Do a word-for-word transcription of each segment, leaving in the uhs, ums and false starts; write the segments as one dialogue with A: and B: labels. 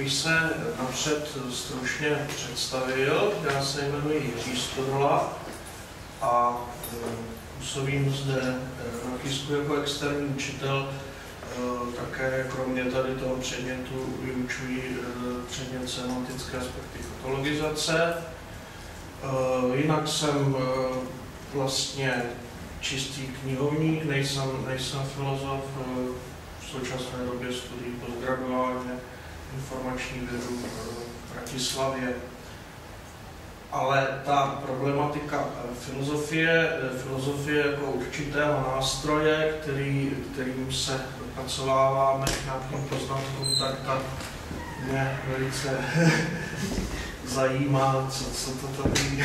A: bych se napřed stručně představil. Já se jmenuji Jiří Stodola a působím zde na KISku jako externí učitel. Také kromě tady toho předmětu vyučuji předmět semantické aspekty katalogizace. Jinak jsem vlastně čistý knihovník, nejsem, nejsem filozof, v současné době studuji postgraduálně informační vědu v Bratislavě. Ale ta problematika filozofie, filozofie jako určitého nástroje, který, kterým se dopracováváme k nějakým poznatkům, tak ta mě velice zajímá, co, co to tady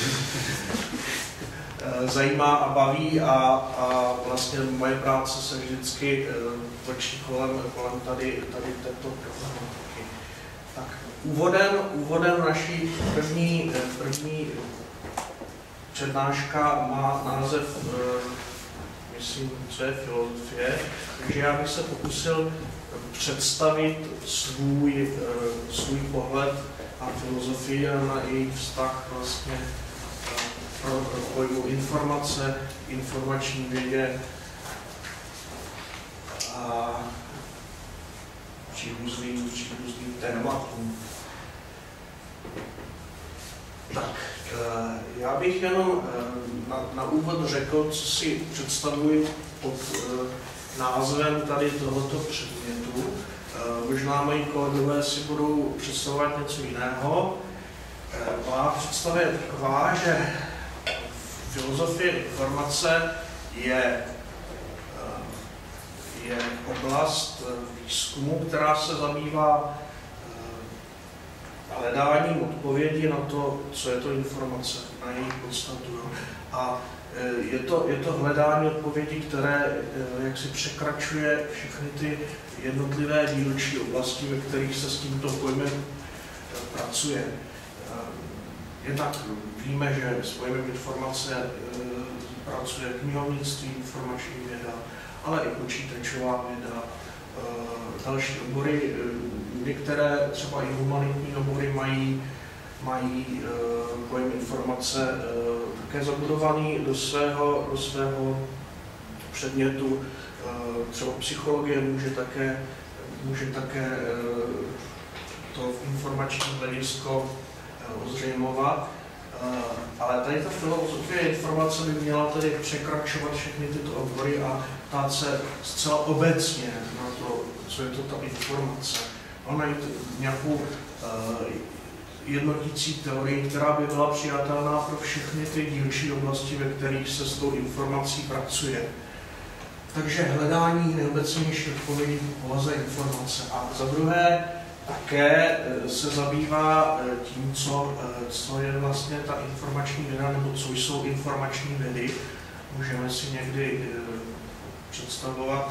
A: zajímá a baví a, a vlastně moje práce se vždycky točí kolem, kolem tady, tady této problematiky. Tak úvodem, úvodem naší první, první přednáška má název, myslím, co je filozofie, takže já bych se pokusil představit svůj, svůj pohled na filozofii a na její vztah vlastně pro pojmu informace, informační vědě a příbuzným, příbuzným tématům. Tak, já bych jenom na, na úvod řekl, co si představuji pod názvem tady tohoto předmětu. Možná moji kolegové si budou představovat něco jiného. Má představa je taková, že filozofie informace je, je oblast výzkumu, která se zabývá hledáním odpovědi na to, co je to informace, na její podstatu. A je to, je to hledání odpovědi, které jak si překračuje všechny ty jednotlivé dílčí oblasti, ve kterých se s tímto pojmem pracuje. Jednak víme, že s pojmem informace e, pracuje knihovnictví, informační věda, ale i počítačová věda, e, další obory. E, některé, třeba i humanitní obory, mají, mají e, pojem informace e, také zabudovaný do svého, do svého předmětu. E, třeba psychologie může také, může také e, to informační hledisko ozřejmovat, ale tady ta filozofie informace by měla tedy překračovat všechny tyto obory a ptát se zcela obecně na to, co je to ta informace. A najít nějakou jednotící teorii, která by byla přijatelná pro všechny ty dílčí oblasti, ve kterých se s tou informací pracuje. Takže hledání nejobecnější odpovědi v povaze informace. A za druhé, také se zabývá tím, co, co je vlastně ta informační věda, nebo co jsou informační vědy. Můžeme si někdy představovat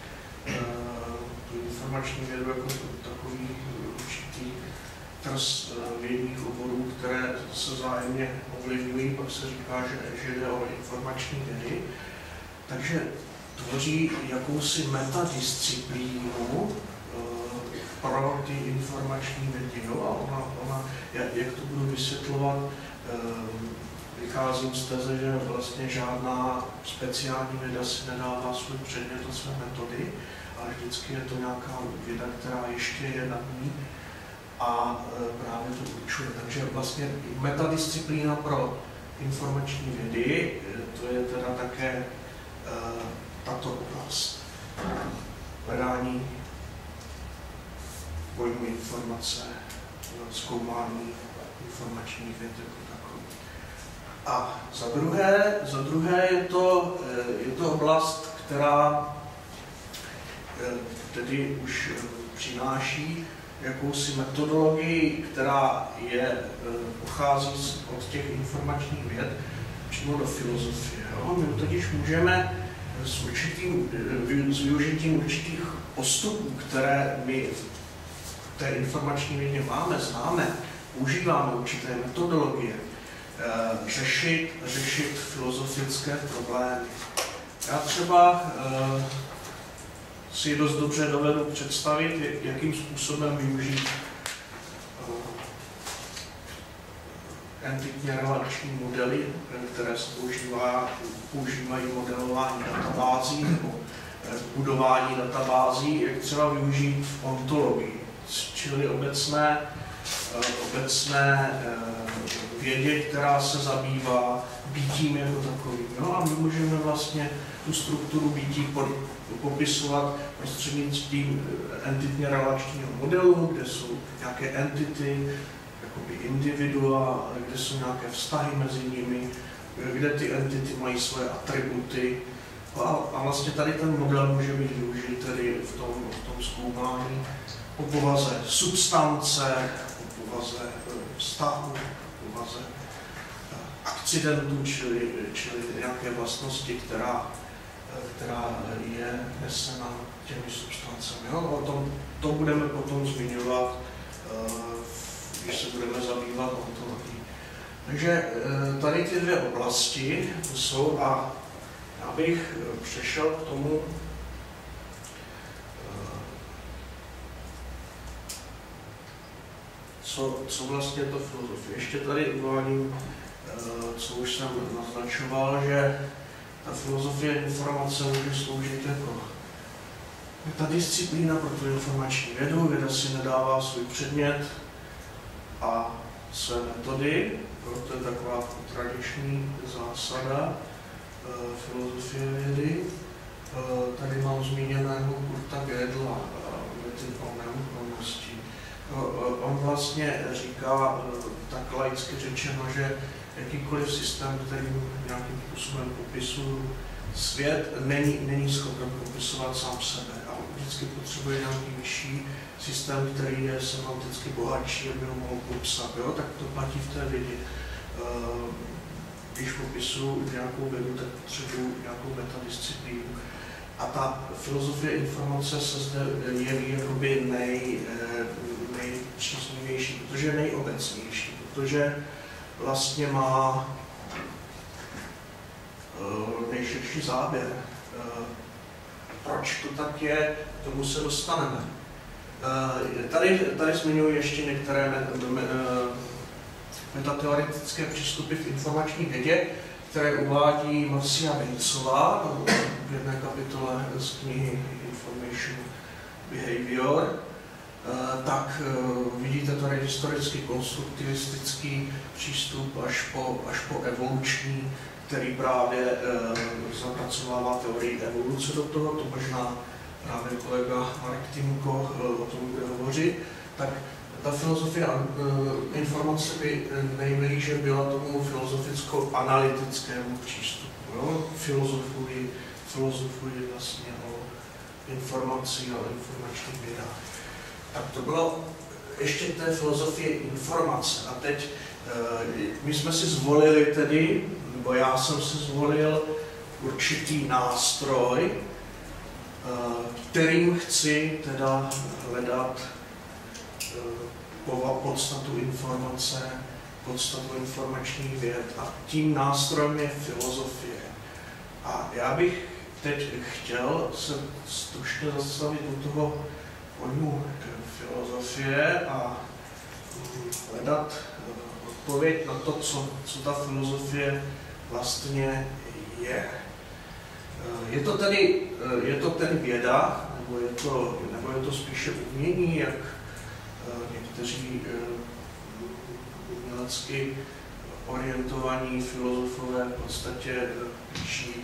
A: tu informační vědu jako takový určitý trs vědních oborů, které se vzájemně ovlivňují, pak se říká, že, že jde o informační vědy. Takže tvoří jakousi metadisciplínu pro ty informační vědy. Jo? A ona, ona, jak to budu vysvětlovat, vycházím z teze, že vlastně žádná speciální věda si nedává svůj předmět a své metody, ale vždycky je to nějaká věda, která ještě je nad ní a právě to určuje. Takže vlastně metadisciplína pro informační vědy, to je teda také tato oblast hledání pojmu informace, zkoumání informačních věd jako takový. A za druhé, za druhé je, to, je to oblast, která tedy už přináší jakousi metodologii, která je, pochází od těch informačních věd přímo do filozofie. Jo? My totiž můžeme s, určitým, s využitím určitých postupů, které my v té informační vědě máme, známe, používáme určité metodologie, řešit, řešit filozofické problémy. Já třeba si dost dobře dovedu představit, jakým způsobem využít entitně relační modely, které se používá, používají modelování databází nebo budování databází, jak třeba využít v ontologii, čili obecné, obecné vědě, která se zabývá bytím jako takovým. No a my můžeme vlastně tu strukturu bytí popisovat prostřednictvím entitně relačního modelu, kde jsou nějaké entity, jakoby individua, kde jsou nějaké vztahy mezi nimi, kde ty entity mají svoje atributy. A, a vlastně tady ten model může být využit tedy v tom, v tom zkoumání o povaze substance, o povaze vztahu, o povaze akcidentů, čili, čili nějaké vlastnosti, která, která je nesena těmi substancemi. Jo? O tom to budeme potom zmiňovat, když se budeme zabývat ontologií. Takže tady ty dvě oblasti jsou, a já bych přešel k tomu, co, co vlastně to filozofie. Ještě tady uvádím, co už jsem naznačoval, že ta filozofie informace může sloužit jako ta disciplína pro tu informační vědu. Věda si nedává svůj předmět a své metody, to je taková tradiční zásada filozofie vědy. Tady mám zmíněného Kurta Gödela, mezi o neúplnosti. On vlastně říká, tak laicky řečeno, že jakýkoliv systém, který nějakým způsobem popisuje svět, není, není schopen popisovat sám sebe. A vždycky potřebuje nějaký vyšší systém, který je semanticky bohatší, aby ho mohl popsat. Jo? Tak to platí v té vědě. Když popisuju nějakou vědu, tak potřebuju nějakou metadisciplínu. A ta filozofie informace se zde jeví jakoby nej, nejpříznivější, protože je nejobecnější, protože vlastně má nejširší záběr. Proč to tak je, k tomu se dostaneme. Tady, tady zmiňuji ještě některé metateoretické přístupy v informační vědě, které uvádí Marcia Bejncová v jedné kapitole z knihy Information Behavior. Tak vidíte tady historicky konstruktivistický přístup až po, až po evoluční, který právě zapracovává teorii evoluce do toho, to možná právě kolega Marek Týmko o tom bude hovořit. Tak ta filozofie informace by nejblíže byla tomu filozoficko-analytickému přístupu. Jo? Filozofuji, filozofuji vlastně o informaci a o informačních vědách. Tak to bylo ještě k té filozofii informace. A teď my jsme si zvolili tedy, nebo já jsem si zvolil určitý nástroj, kterým chci teda hledat podstatu informace, podstatu informačních věd. A tím nástrojem je filozofie. A já bych teď chtěl se stručně zastavit u toho pojmu filozofie a hledat odpověď na to, co, co ta filozofie vlastně je. Je to tedy, je to tedy věda, nebo je to, nebo je to spíše umění, jak někteří umělecky orientovaní filozofové v podstatě píší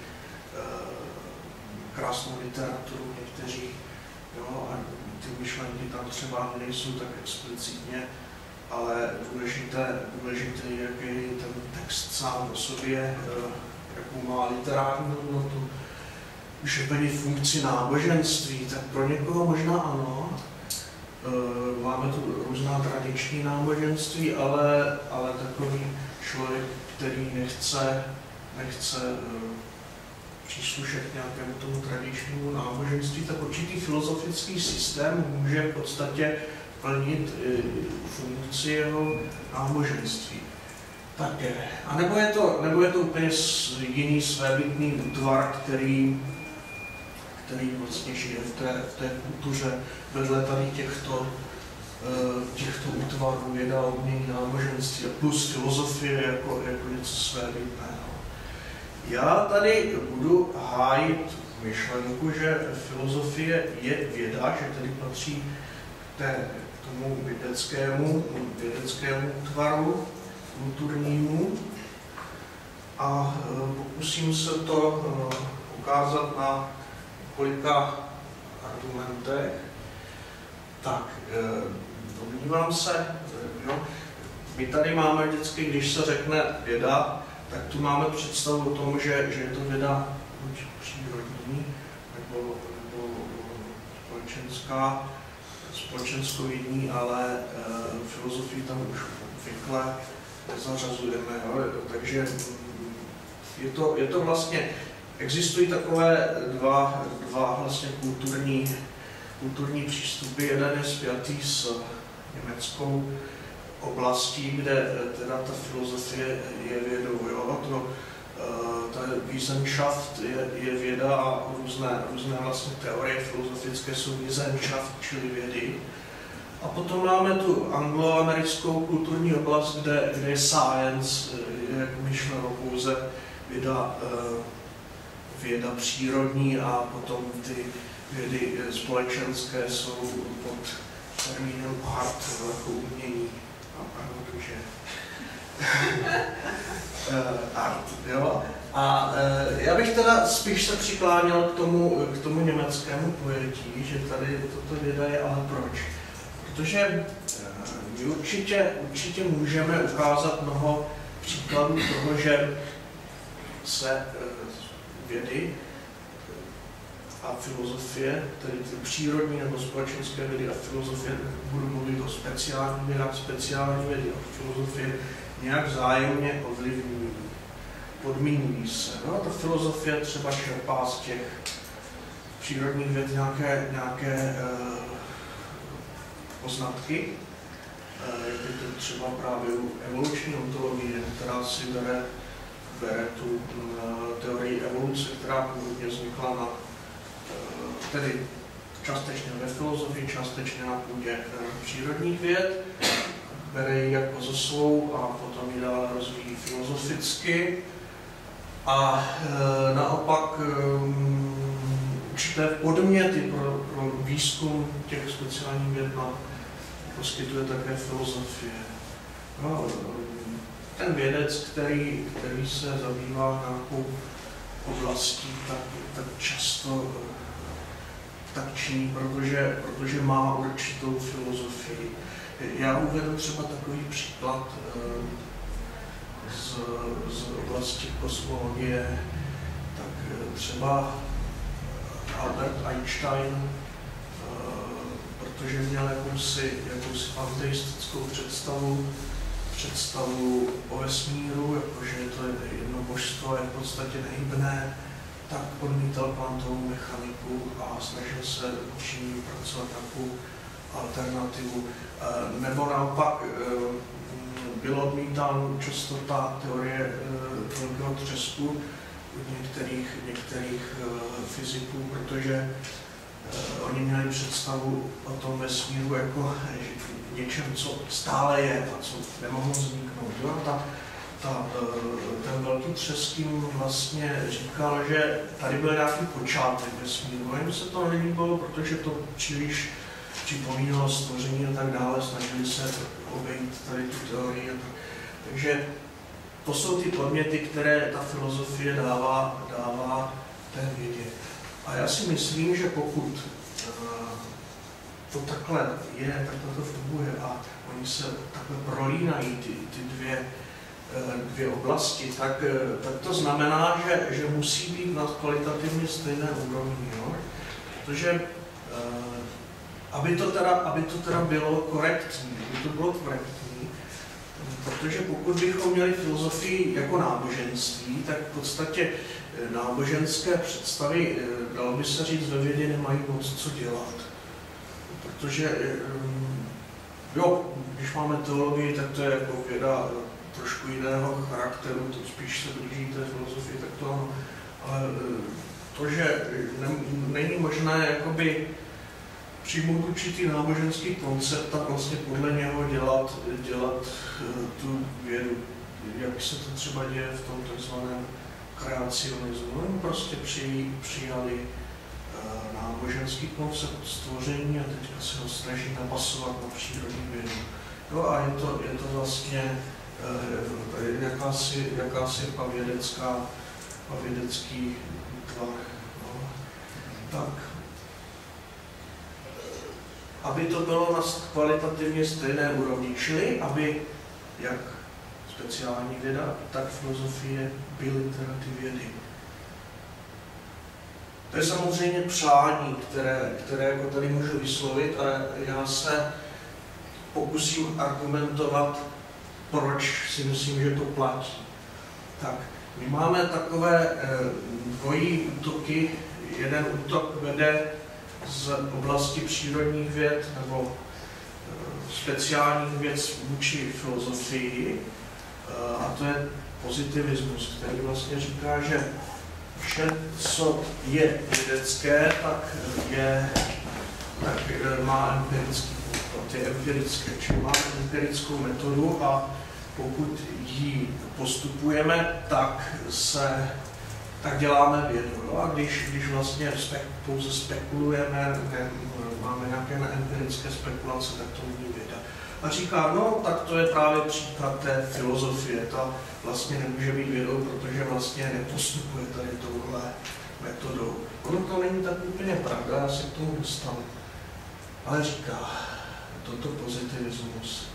A: krásnou literaturu, někteří, jo, a ty myšlenky tam třeba nejsou tak explicitně, ale důležité, důležité je, jaký ten text sám o sobě, jakou má literární hodnotu, že plní funkci náboženství, tak pro někoho možná ano. Máme tu různá tradiční náboženství, ale, ale takový člověk, který nechce, nechce příslušet nějakému tomu tradičnímu náboženství, tak určitý filozofický systém může v podstatě plnit funkci jeho náboženství. Také. A nebo je to, nebo je to úplně jiný svébytný útvar, který, který vlastně žije v té, v té kultuře vedle tady těchto, těchto útvarů, věda, umění, náboženství a plus filozofie jako, jako něco svébytného. Já tady budu hájit myšlenku, že filozofie je věda, že tedy patří k, té, k tomu vědeckému, vědeckému útvaru, kulturnímu, a pokusím se to ukázat na několika argumentech. Tak, domnívám se, jo, my tady máme vždycky, když se řekne věda, tak tu máme představu o tom, že, že je to věda buď přírodní, nebo, nebo společenská, společenskovědní, ale e, filozofii tam už obvykle nezařazujeme. Jo? Takže je to, je to vlastně, existují takové dva, dva vlastně kulturní, kulturní přístupy. Jeden je spjatý s německou oblastí, kde teda ta filozofie je vědou. Jo? To, ta Wissenschaft je, je věda a různé, různé vlastně teorie filozofické jsou Wissenschaft, čili vědy. A potom máme tu angloamerickou kulturní oblast, kde, kde je science, je myšleno pouze věda, věda přírodní, a potom ty vědy společenské jsou pod termínem art, jako umění. Protože art, jo. A já bych teda spíš se přikláněl k tomu, k tomu německému pojetí, že tady toto věda je, ale proč? Protože my určitě, určitě můžeme ukázat mnoho příkladů toho, že se vědy a filozofie, tedy přírodní nebo společenské vědy a filozofie, budu mluvit o speciální vědách, speciální vědy a filozofie, nějak vzájemně ovlivňují, podmínují se. No a ta filozofie třeba čerpá z těch přírodních věd nějaké, nějaké uh, poznatky, uh, jak je to třeba právě u evoluční ontologie, která si bere, bere tu uh, teorii evoluce, která původně vznikla na tedy částečně ve filozofii, částečně na půdě přírodních věd, bere ji jako za svou a potom ji dále rozvíjí filozoficky. A e, naopak e, určité podměty pro, pro výzkum těch speciálních věd poskytuje také filozofie. No, ten vědec, který, který se zabývá nějakou oblastí, tak, tak často tak činí, protože, protože má určitou filozofii. Já uvedu třeba takový příklad z, z oblasti kosmologie, tak třeba Albert Einstein, protože měl jakousi, jakousi panteistickou představu, představu o vesmíru, jakože to je jedno božstvo, je v podstatě nehybné, tak odmítal kvantovou mechaniku a snažil se vůči ní pracovat takovou alternativu. Nebo naopak bylo odmítán často ta teorie velkého třesku u některých, některých fyziků, protože oni měli představu o tom vesmíru jako něčem, co stále je a co nemohlo vzniknout. Jo? Ta, ta, ten velký třesk jim vlastně říkal, že tady byl nějaký počátek vesmíru. A jim se to nelíbilo, protože to příliš připomínalo stvoření a tak dále, snažili se obejít tady tu teorii. Takže to jsou ty podměty, které ta filozofie dává, dává té vědě. A já si myslím, že pokud to takhle je, takhle to funguje a oni se takhle prolínají ty, ty dvě, dvě oblasti, tak, tak to znamená, že, že musí být na kvalitativně stejné úrovni. Jo? Protože aby to, teda, aby to teda bylo korektní, aby to bylo korektní, protože pokud bychom měli filozofii jako náboženství, tak v podstatě náboženské představy, dalo by se říct, ve vědě nemají moc co dělat. Protože, jo, když máme teologii, tak to je jako věda trošku jiného charakteru, to spíš se blíží té filozofii, tak to ano. Ale to, že ne, není možné jakoby přijmout určitý náboženský koncept a vlastně podle něho dělat, dělat tu vědu. Jak se to třeba děje v tom takzvaném kreacionismu. Oni prostě při, přijali uh, náboženský koncept stvoření a teďka se ho snaží napasovat na přírodní vědu. No a je to, je to vlastně uh, jakási, jakási pavědecká, pavědecký tvar. No. Tak. Aby to bylo na kvalitativně stejné úrovni, čili aby jak speciální věda, tak filozofie byly teda ty vědy. To je samozřejmě přání, které, které jako tady můžu vyslovit, ale já se pokusím argumentovat, proč si myslím, že to platí. Tak, my máme takové eh, dvojí útoky. Jeden útok vede z oblasti přírodních věd nebo eh, speciálních věd vůči filozofii, a to je pozitivismus, který vlastně říká, že vše, co je vědecké, tak, je, tak má empirický podklad, je empirické, čili máme empirickou metodu a pokud ji postupujeme, tak, se, tak děláme vědu. No a když, když vlastně spek, pouze spekulujeme, ne, máme nějaké neempirické spekulace, tak to není věda. A říká, no, tak to je právě příklad té filozofie. Ta vlastně nemůže být vědou, protože vlastně nepostupuje tady touhle metodou. Ono to není tak úplně pravda, já se k tomu dostanu. Ale říká, toto pozitivismus.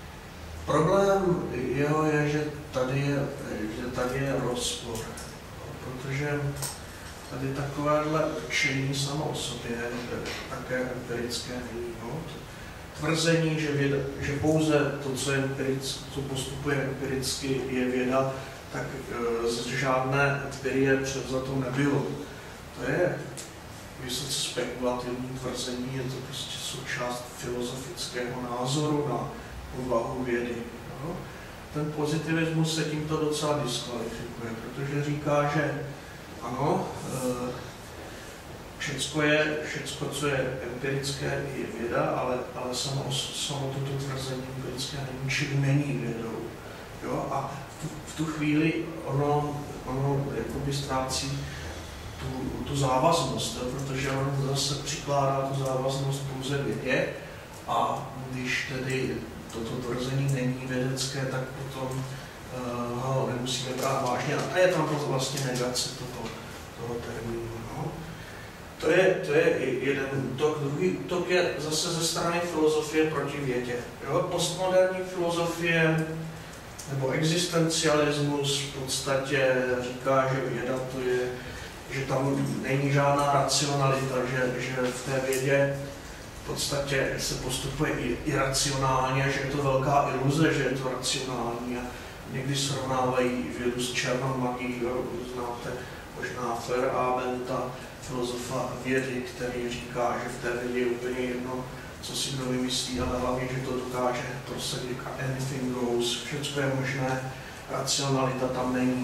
A: Problém jeho je, že tady je, že tady je rozpor, protože tady takovéhle učení samo o sobě také empirické není. No? Tvrzení, že, věda, že pouze to, co, je empiric, co postupuje empiricky, je věda, tak e, z žádné empirie převzato nebylo. To je vysoce spekulativní tvrzení, je to prostě součást filozofického názoru na povahu vědy. No? Ten pozitivismus se tímto docela diskvalifikuje, protože říká, že ano, e, Všecko, je, všecko, co je empirické, je věda, ale, ale samo, samo toto tvrzení empirické není, čili není vědou. Jo? A v tu, v tu chvíli ono, ono jakoby ztrácí tu, tu závaznost, jo? Protože ono zase přikládá tu závaznost pouze vědě a když tedy toto tvrzení není vědecké, tak potom uh, ho nemusíme brát vážně. A je tam vlastně negace toho, toho termínu. No? To je, to je jeden útok. Druhý útok je zase ze strany filozofie proti vědě. Jo? Postmoderní filozofie nebo existencialismus v podstatě říká, že věda to je, že tam není žádná racionalita, že, že v té vědě v podstatě se postupuje iracionálně, že je to velká iluze, že je to racionální. A někdy srovnávají vědu s černou magií, znáte možná Feyerabenda, filozofa vědy, který říká, že v té vědě je úplně jedno, co si kdo vymyslí, ale hlavně, že to dokáže prosadit, anything goes, všechno je možné, racionalita tam není.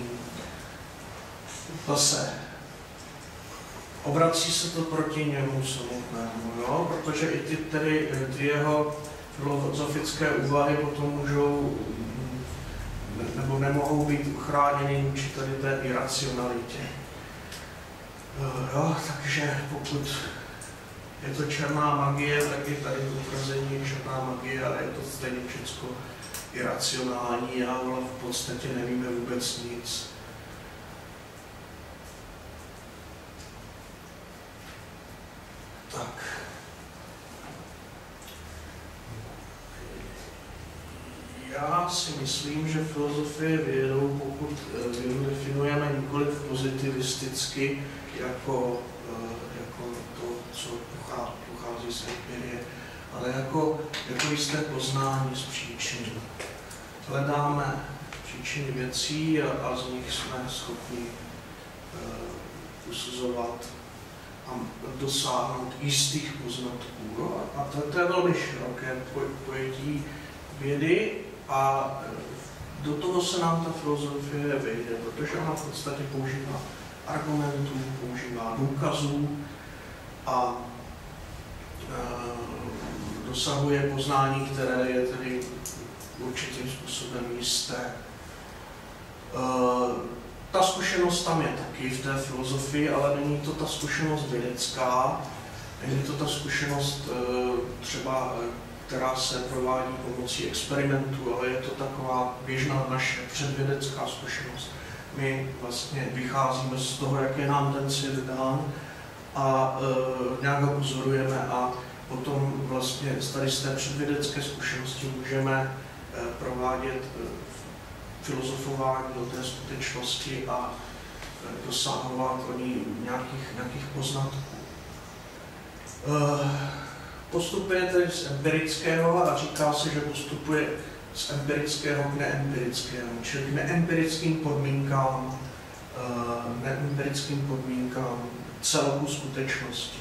A: Zase, obrací se to proti němu samotnému, jo? Protože i ty, tedy, ty jeho filozofické úvahy potom můžou, nebo nemohou být uchráněny vůči tady té iracionalitě. Jo, takže pokud je to černá magie, tak je tady to tvrzení černá magie, ale je to stejně všechno iracionální a v podstatě nevíme vůbec nic. Tak. Já si myslím, že filozofie je vědou, pokud vědu definujeme nikoliv pozitivisticky, jako, jako to, co pochází z empirie, ale jako, jako jisté poznání z příčin. Hledáme příčiny věcí a, a z nich jsme schopni uh, usuzovat a dosáhnout jistých poznatků. No? A to, to je velmi široké pojetí vědy a do toho se nám ta filozofie vejde, protože ona v podstatě používá argumentů, používá důkazů a dosahuje poznání, které je tedy určitým způsobem jisté. Ta zkušenost tam je taky v té filozofii, ale není to ta zkušenost vědecká, není to ta zkušenost třeba, která se provádí pomocí experimentů, ale je to taková běžná naše předvědecká zkušenost. My vlastně vycházíme z toho, jak je nám ten svět dán a e, nějak ho pozorujeme a potom vlastně tady z té předvědecké zkušenosti můžeme e, provádět e, filozofování o té skutečnosti a e, dosahovat o ní nějakých, nějakých poznatků. E, Postupuje tedy z empirického a říká se, že postupuje z empirického k neempirickému, čili k neempirickým podmínkám, neempirickým podmínkám celku skutečnosti.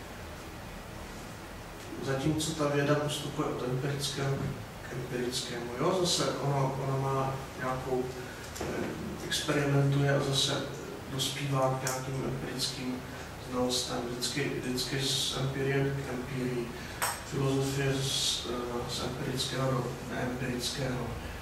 A: Zatímco ta věda postupuje od empirického k empirickému. Jo, zase ono, ono má nějakou, experimentuje a zase dospívá k nějakým empirickým znalostem, vždycky, vždycky z empirie k empirii, filozofie z, z empirického do neempirického.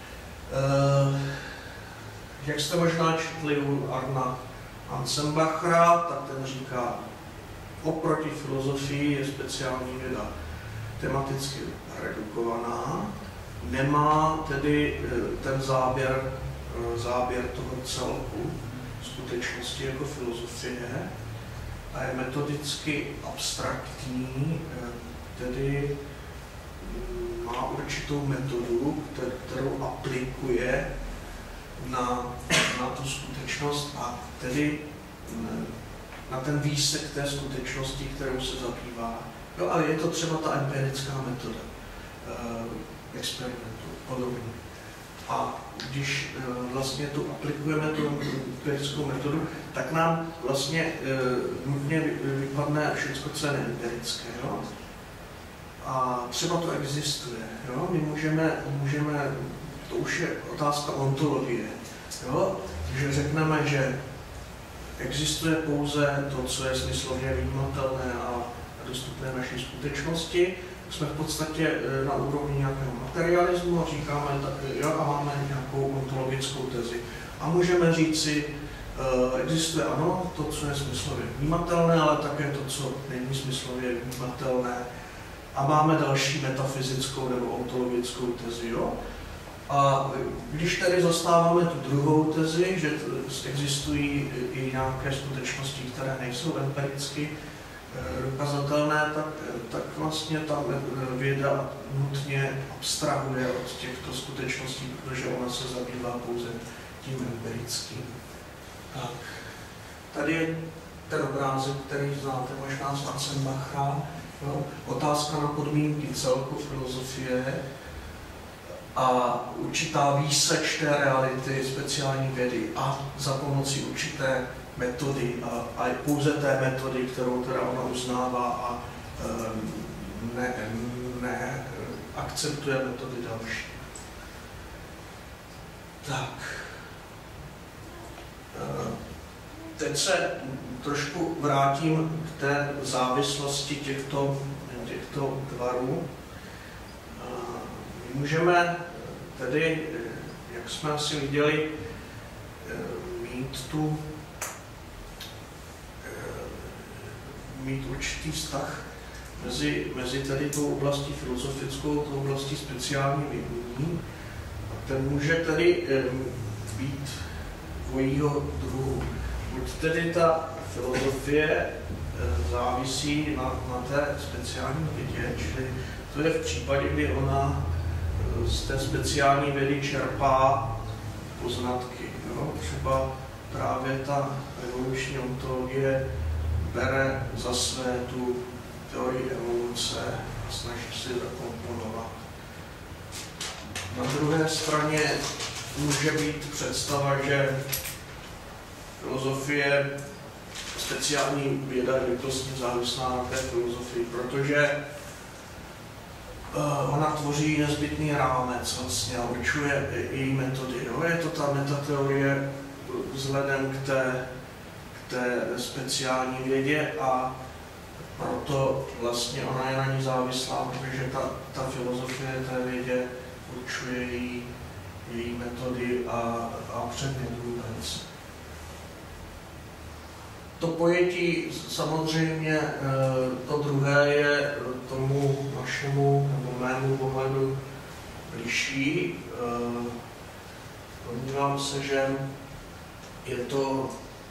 A: Uh, jak jste možná četli u Arna Ansenbachera, tak ten říká, oproti filozofii je speciální věda tematicky redukovaná, nemá tedy ten záběr, záběr toho celku skutečnosti jako filozofie, a je metodicky abstraktní, tedy má určitou metodu, kterou aplikuje na, na tu skutečnost a tedy na ten výsek té skutečnosti, kterou se zabývá. Jo, ale je to třeba ta empirická metoda eh, experimentu, podobně. A když e, vlastně tu aplikujeme tu empirickou metodu, tak nám vlastně e, nutně vypadne všechno, co je neempirické. Jo? A třeba to existuje. Jo? My můžeme, můžeme, to už je otázka ontologie, jo? Že řekneme, že existuje pouze to, co je smyslově vnímatelné a dostupné naší skutečnosti. Jsme v podstatě na úrovni nějakého materialismu a říkáme, tak, jo, a máme nějakou ontologickou tezi. A můžeme říci, uh, existuje ano, to, co je smyslově vnímatelné, ale také to, co není smyslově vnímatelné. A máme další metafyzickou nebo ontologickou tezi. Jo? A když tedy zastáváme tu druhou tezi, že existují i nějaké skutečnosti, které nejsou empiricky dokazatelné, tak, tak vlastně ta věda nutně abstrahuje od těchto skutečností, protože ona se zabývá pouze tím empirickým. Tak. Tady je ten obrázek, který znáte možná z Ansenbachera. No, otázka na podmínky celku filozofie a určitá výseč té reality speciální vědy a za pomocí určité metody a, a pouze té metody, kterou teda ona uznává a um, ne, ne akceptuje metody další. Tak. Teď se trošku vrátím k té závislosti těchto, těchto tvarů. Můžeme tedy, jak jsme asi viděli, mít tu mít určitý vztah mezi, mezi tady tou oblastí filozofickou a tou oblastí speciální vědění. Ten může tedy být dvojího druhu. Buď tedy ta filozofie závisí na, na té speciální vědě, čili to je v případě, kdy ona z té speciální vědy čerpá poznatky. Jo? Třeba právě ta evoluční ontologie bere za své tu teorii evoluce a snaží se zakomponovat. Na druhé straně může být představa, že filozofie, speciální věda je bytostně závislá na té filozofii, protože uh, ona tvoří nezbytný rámec vlastně a určuje její metody. Jo? Je to ta metateorie vzhledem k té, k té speciální vědě a proto vlastně ona je na ní závislá, protože ta, ta filozofie té vědě určuje její, její metody a, a předmět vůbec. To pojetí samozřejmě, to druhé je tomu našemu nebo mému pohledu liší. Domnívám se, že je to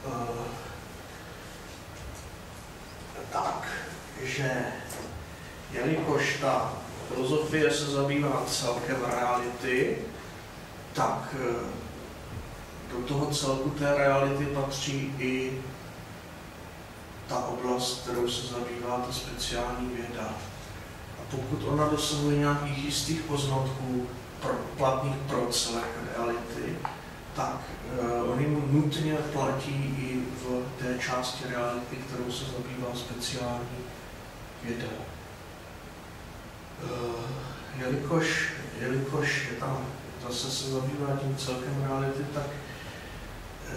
A: tak, že jelikož ta filozofie se zabývá celkem reality, tak do toho celku té reality patří i ta oblast, kterou se zabývá ta speciální věda. A pokud ona dosahuje nějakých jistých poznatků pro, platných pro celek reality, tak uh, oni nutně platí i v té části reality, kterou se zabývá speciální věda. Uh, jelikož, jelikož je tam zase se zabývá tím celkem reality, tak uh,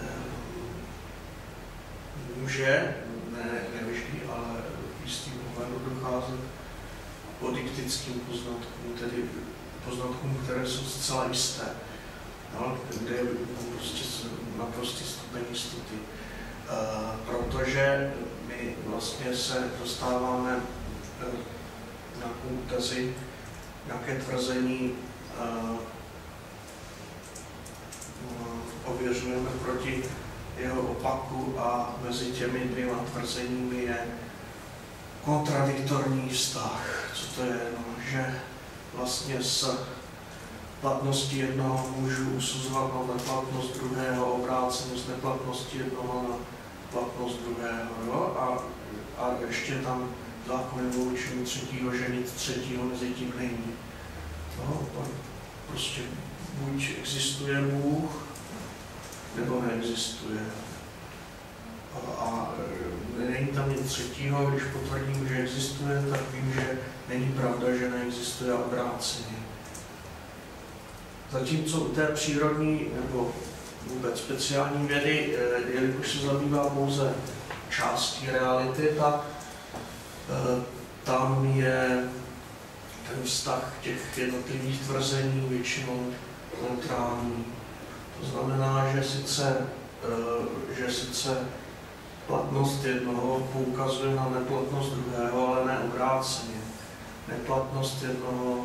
A: může, ne, ne vždy, ale v jistým ohledu docházet k podiktickým poznatkům, tedy poznatkům, které jsou zcela jisté, no, kde je prostě naprostý stupeň jistoty. Uh, protože my vlastně se dostáváme uh, nějakou tezi, nějaké tvrzení uh, uh, ověřujeme proti jeho opaku a mezi těmi dvěma tvrzeními je kontradiktorní vztah. Co to je? No, že vlastně s platností jednoho můžu usuzovat na neplatnost druhého, obráceně z neplatnosti jednoho na platnost druhého. Jo? A, a ještě tam zákon vyloučení třetího, že nic třetího mezi tím není. No, prostě buď existuje Bůh, nebo neexistuje. A, a není tam nic třetího, když potvrdím, že existuje, tak vím, že není pravda, že neexistuje obráceně. Zatímco u té přírodní nebo vůbec speciální vědy, jelikož se zabývá pouze částí reality, tak tam je ten vztah těch jednotlivých tvrzení většinou neutrální. To znamená, že sice, že sice platnost jednoho poukazuje na neplatnost druhého, ale ne obráceně. Neplatnost jednoho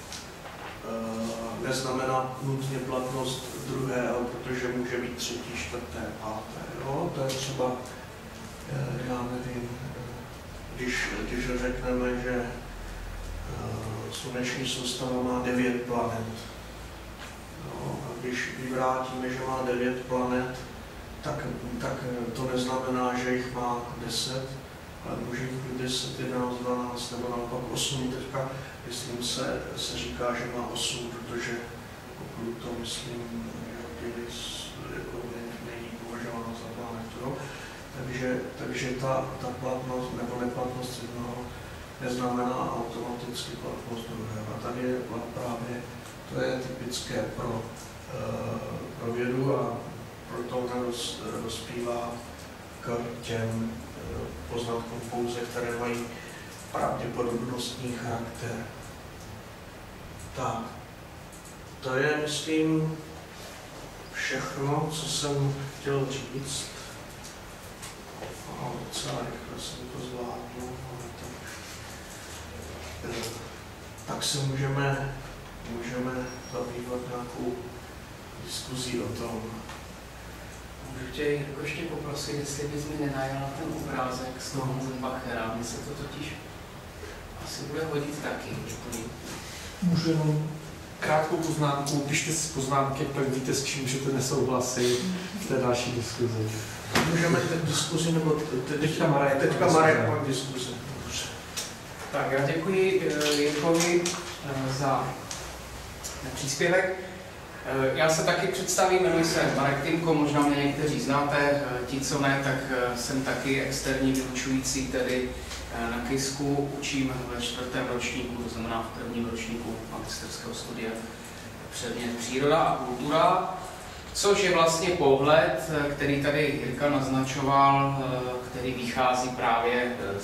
A: neznamená nutně platnost druhého, protože může být třetí, čtvrté, páté. Jo? To je třeba, já nevím, když, když řekneme, že sluneční soustava má devět planet. No, a když vyvrátíme, že má devět planet, tak, tak to neznamená, že jich má deset, ale může jich být deset, jedenáct, dvanáct nebo naopak osm. Teďka, myslím se, se říká, že má osm, protože pokud to myslím, že jako není považováno za planetu. No? Takže, takže ta, ta platnost nebo neplatnost jednoho neznamená automaticky platnost druhého. A tady je právě, to je typické pro, pro vědu a proto ona roz, rozpívá k těm poznatkům pouze, které mají pravděpodobnostní charakter. Tak, to je, myslím, všechno, co jsem chtěl říct. A docela rychle jsem to zvládl, ale tak, tak se můžeme, můžeme zabývat nějakou diskuzí o tom.
B: Můžu tě jako ještě poprosit, jestli bys mi nenajala ten obrázek z toho Bachera. Mně se to totiž asi bude hodit taky.
C: Můžu jenom krátkou poznámku, pište si poznámky, pak víte, s čím můžete nesouhlasit v té další diskuzi.
A: Můžeme teď diskuzi, nebo
C: teďka Marek,
A: teďka Marek pak diskuzi.
B: Tak já děkuji Jirkovi za příspěvek. Já se taky představím, jmenuji se Marek Tymko, možná mě někteří znáte, ti, co ne, tak jsem taky externí vyučující, tedy na KISku, učím ve čtvrtém ročníku, to znamená v prvním ročníku magisterského studia předmět příroda a kultura, což je vlastně pohled, který tady Jirka naznačoval, který vychází právě z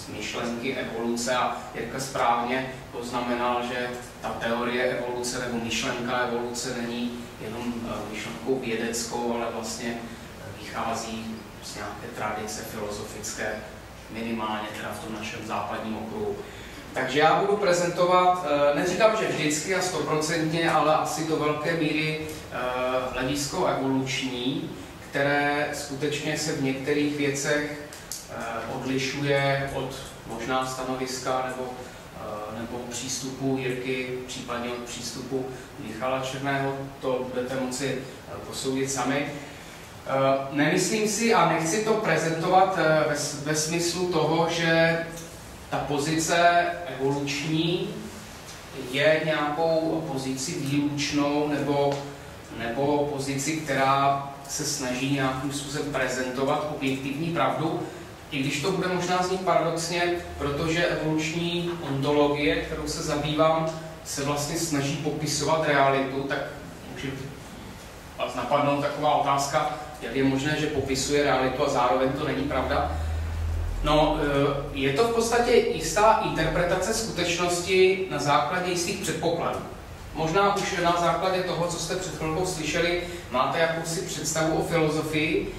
B: z myšlenky evoluce a Jirka správně poznamenal, že ta teorie evoluce nebo myšlenka evoluce není jenom myšlenkou vědeckou, ale vlastně vychází z nějaké tradice filozofické, minimálně teda v tom našem západním okruhu. Takže já budu prezentovat, neříkám, že vždycky a stoprocentně, ale asi do velké míry hledisko evoluční, které skutečně se v některých věcech odlišuje od možná stanoviska nebo, nebo přístupu Jirky, případně od přístupu Michala Černého, to budete moci posoudit sami. Nemyslím si a nechci to prezentovat ve, ve smyslu toho, že ta pozice evoluční je nějakou pozici výlučnou nebo, nebo pozici, která se snaží nějakým způsobem prezentovat objektivní pravdu, i když to bude možná znít paradoxně, protože evoluční ontologie, kterou se zabývám, se vlastně snaží popisovat realitu, tak může vás napadnout taková otázka, jak je možné, že popisuje realitu a zároveň to není pravda. No, je to v podstatě jistá interpretace skutečnosti na základě jistých předpokladů. Možná už na základě toho, co jste před chvilkou slyšeli, máte jakousi představu o filozofii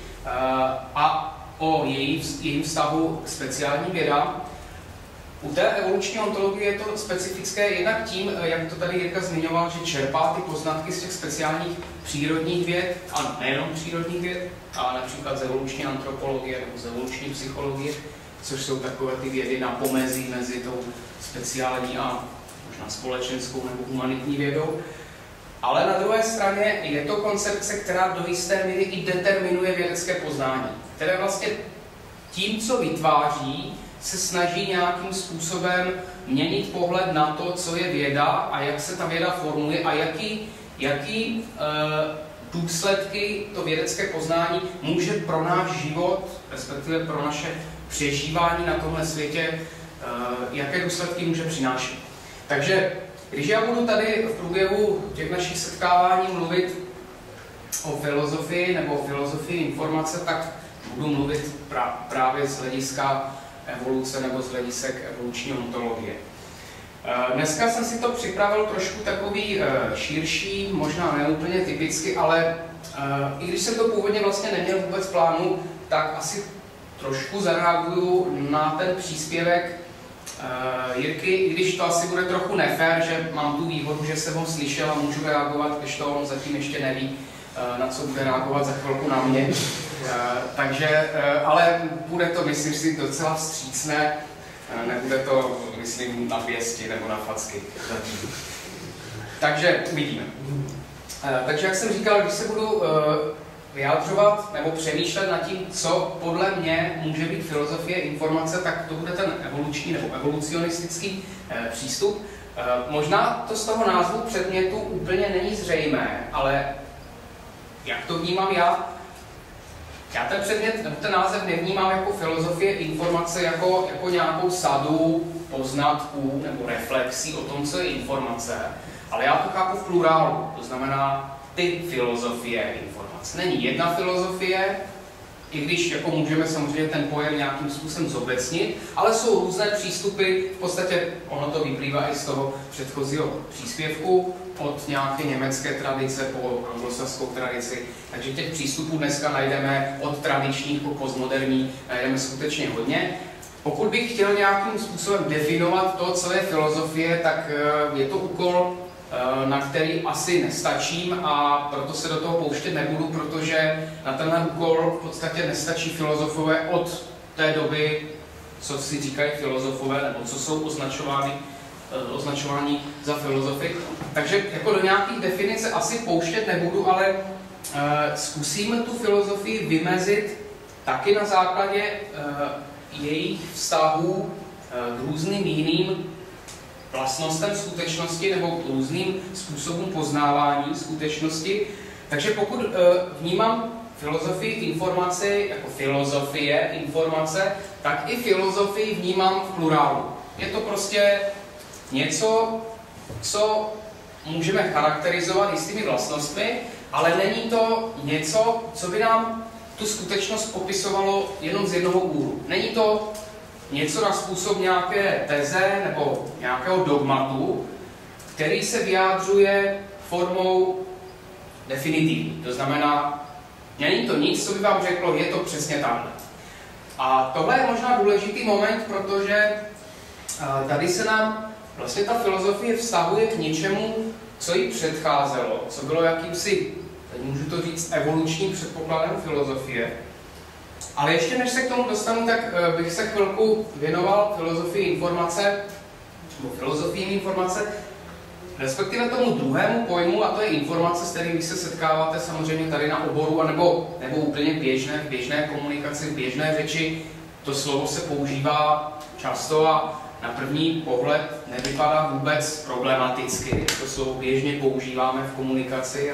B: a o její, jejím vztahu k speciálním vědám. U té evoluční ontologie je to specifické jednak tím, jak to tady Jirka zmiňoval, že čerpá ty poznatky z těch speciálních přírodních věd, a nejenom přírodních věd, ale například z evoluční antropologie nebo z evoluční psychologie, což jsou takové ty vědy na pomezí mezi tou speciální a možná společenskou nebo humanitní vědou. Ale na druhé straně je to koncepce, která do jisté míry i determinuje vědecké poznání, které vlastně tím, co vytváří, se snaží nějakým způsobem měnit pohled na to, co je věda a jak se ta věda formuje a jaký, jaký e, důsledky to vědecké poznání může pro náš život, respektive pro naše přežívání na tomhle světě, e, jaké důsledky může přinášet. Takže když já budu tady v průběhu těch našich setkávání mluvit o filozofii nebo o filozofii informace, tak budu mluvit pra, právě z hlediska evoluce nebo z hledisek evoluční ontologie. Dneska jsem si to připravil trošku takový širší, možná neúplně typicky, ale i když jsem to původně vlastně neměl vůbec plánu, tak asi trošku zareaguju na ten příspěvek Jirky, i když to asi bude trochu nefér, že mám tu výhodu, že jsem ho slyšel a můžu reagovat, když to on zatím ještě neví, na co bude reagovat za chvilku na mě. Takže, ale bude to, myslím si, docela vstřícné, nebude to, myslím, na pěsti nebo na facky zatím. Takže uvidíme. Takže, jak jsem říkal, když se budu vyjádřovat nebo přemýšlet nad tím, co podle mě může být filozofie informace, tak to bude ten evoluční nebo evolucionistický přístup. Možná to z toho názvu předmětu úplně není zřejmé, ale jak to vnímám já? Já ten předmět, ten název nevnímám jako filozofie informace, jako, jako nějakou sadu poznatků nebo reflexí o tom, co je informace, ale já to chápu v plurálu, to znamená ty filozofie informace. Není jedna filozofie, i když jako můžeme samozřejmě ten pojem nějakým způsobem zobecnit, ale jsou různé přístupy, v podstatě ono to vyplývá i z toho předchozího příspěvku, od nějaké německé tradice po anglosaskou tradici. Takže těch přístupů dneska najdeme od tradičních po postmoderní, najdeme skutečně hodně. Pokud bych chtěl nějakým způsobem definovat to, co je filozofie, tak je to úkol, na který asi nestačím a proto se do toho pouštět nebudu, protože na tenhle úkol v podstatě nestačí filozofové od té doby, co si říkají filozofové, nebo co jsou označovány, označováni za filozofy. Takže jako do nějakých definice asi pouštět nebudu, ale uh, zkusím tu filozofii vymezit taky na základě uh, jejich vztahů uh, k různým jiným vlastnostem skutečnosti nebo různým způsobům poznávání skutečnosti. Takže pokud uh, vnímám filozofii informace jako filozofie informace, tak i filozofii vnímám v plurálu. Je to prostě něco, co můžeme charakterizovat jistými vlastnostmi, ale není to něco, co by nám tu skutečnost popisovalo jenom z jednoho úhlu. Není to něco na způsob nějaké teze nebo nějakého dogmatu, který se vyjádřuje formou definitivní. To znamená, není to nic, co by vám řeklo, je to přesně takhle. A tohle je možná důležitý moment, protože tady se nám vlastně ta filozofie vztahuje k něčemu, co jí předcházelo, co bylo jakýmsi, teď můžu to říct, evolučním předpokladem filozofie. Ale ještě než se k tomu dostanu, tak bych se chvilku věnoval filozofii informace, nebo filozofii informace, respektive tomu druhému pojmu, a to je informace, s kterým se setkáváte samozřejmě tady na oboru, anebo, nebo úplně běžné, v běžné komunikaci, v běžné řeči. To slovo se používá často a na první pohled nevypadá vůbec problematicky. To slovo běžně používáme v komunikaci a,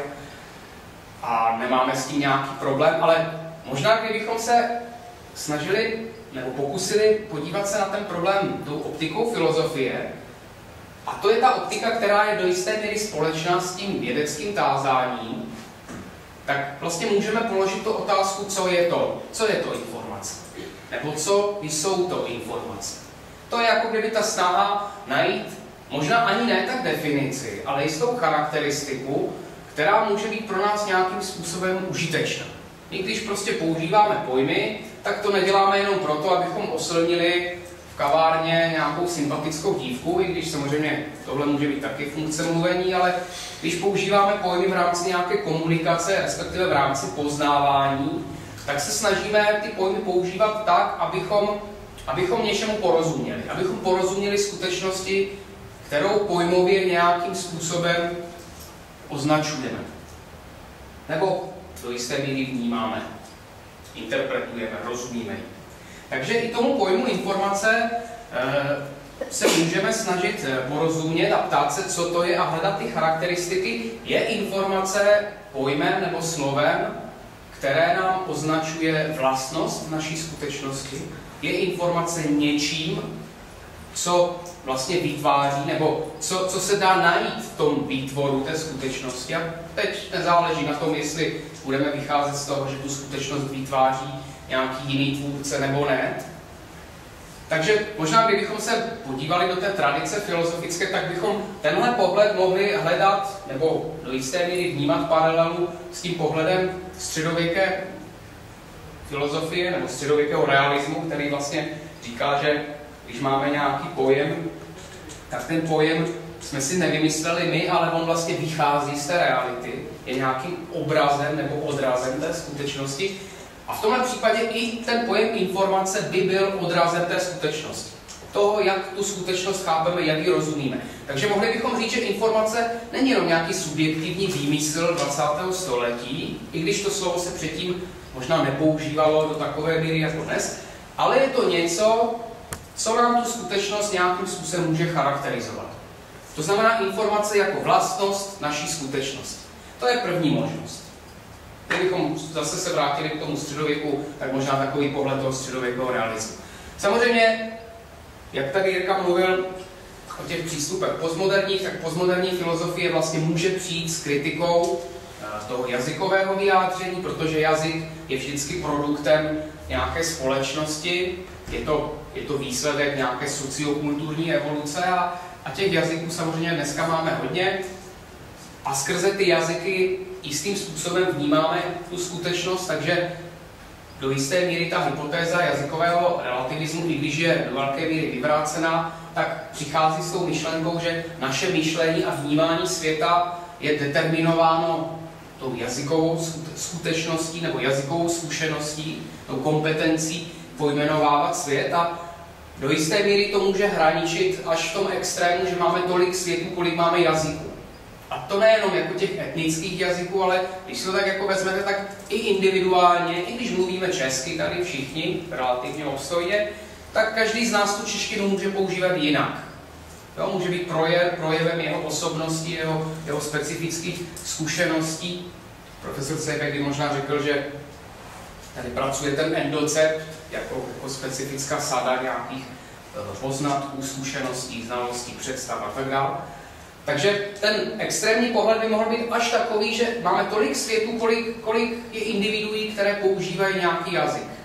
B: a nemáme s tím nějaký problém, ale možná kdybychom se snažili nebo pokusili podívat se na ten problém tou optikou filozofie, a to je ta optika, která je do jisté míry společná s tím vědeckým tázáním, tak vlastně můžeme položit tu otázku, co je to, co je to informace, nebo co jsou to informace. To je jako kdyby ta snaha najít, možná ani ne tak definici, ale jistou charakteristiku, která může být pro nás nějakým způsobem užitečná. I když prostě používáme pojmy, tak to neděláme jenom proto, abychom oslnili v kavárně nějakou sympatickou dívku, i když samozřejmě tohle může být taky funkce mluvení, ale když používáme pojmy v rámci nějaké komunikace, respektive v rámci poznávání, tak se snažíme ty pojmy používat tak, abychom, abychom něčemu porozuměli. Abychom porozuměli skutečnosti, kterou pojmově nějakým způsobem označujeme. Nebo do jisté míry vnímáme, interpretujeme, rozumíme ji. Takže i tomu pojmu informace e, se můžeme snažit porozumět a ptát se, co to je a hledat ty charakteristiky. Je informace pojmem nebo slovem, které nám označuje vlastnost naší skutečnosti? Je informace něčím, co vlastně vytváří, nebo co, co se dá najít v tom výtvoru té skutečnosti? A teď nezáleží na tom, jestli budeme vycházet z toho, že tu skutečnost vytváří nějaký jiný tvůrce nebo ne. Takže možná, kdybychom se podívali do té tradice filozofické, tak bychom tenhle pohled mohli hledat, nebo do jisté míry vnímat paralelu s tím pohledem středověké filozofie, nebo středověkého realismu, který vlastně říká, že když máme nějaký pojem, tak ten pojem jsme si nevymysleli my, ale on vlastně vychází z té reality, je nějakým obrazem nebo odrazem té skutečnosti. A v tomhle případě i ten pojem informace by byl odrazem té skutečnosti. Toho, jak tu skutečnost chápeme, jak ji rozumíme. Takže mohli bychom říct, že informace není jenom nějaký subjektivní výmysl dvacátého století, i když to slovo se předtím možná nepoužívalo do takové míry jako dnes, ale je to něco, co nám tu skutečnost nějakým způsobem může charakterizovat. To znamená informace jako vlastnost naší skutečnosti. To je první možnost. Kdybychom zase se vrátili k tomu středověku, tak možná takový pohled toho středověkého realismu. Samozřejmě, jak tady Jirka mluvil o těch přístupech postmoderních, tak postmoderní filozofie vlastně může přijít s kritikou toho jazykového vyjádření, protože jazyk je vždycky produktem nějaké společnosti, je to, je to výsledek nějaké sociokulturní evoluce a, a těch jazyků samozřejmě dneska máme hodně. A skrze ty jazyky jistým způsobem vnímáme tu skutečnost, takže do jisté míry ta hypotéza jazykového relativismu, i když je do velké míry vyvrácená, tak přichází s tou myšlenkou, že naše myšlení a vnímání světa je determinováno tou jazykovou skutečností nebo jazykovou zkušeností, tou kompetencí pojmenovávat svět a do jisté míry to může hraničit až v tom extrému, že máme tolik světů, kolik máme jazyků. A to nejenom jako těch etnických jazyků, ale když si to tak jako vezmete, tak i individuálně, i když mluvíme česky tady všichni, relativně obstojně, tak každý z nás tu češtinu může používat jinak. Jo, může být projev, projevem jeho osobnosti, jeho, jeho specifických zkušeností. Profesor Sejbek by možná řekl, že tady pracuje ten endocept jako, jako specifická sada nějakých poznatků, zkušeností, znalostí, představ a tak dále. Takže ten extrémní pohled by mohl být až takový, že máme tolik světů, kolik, kolik je individuí, které používají nějaký jazyk.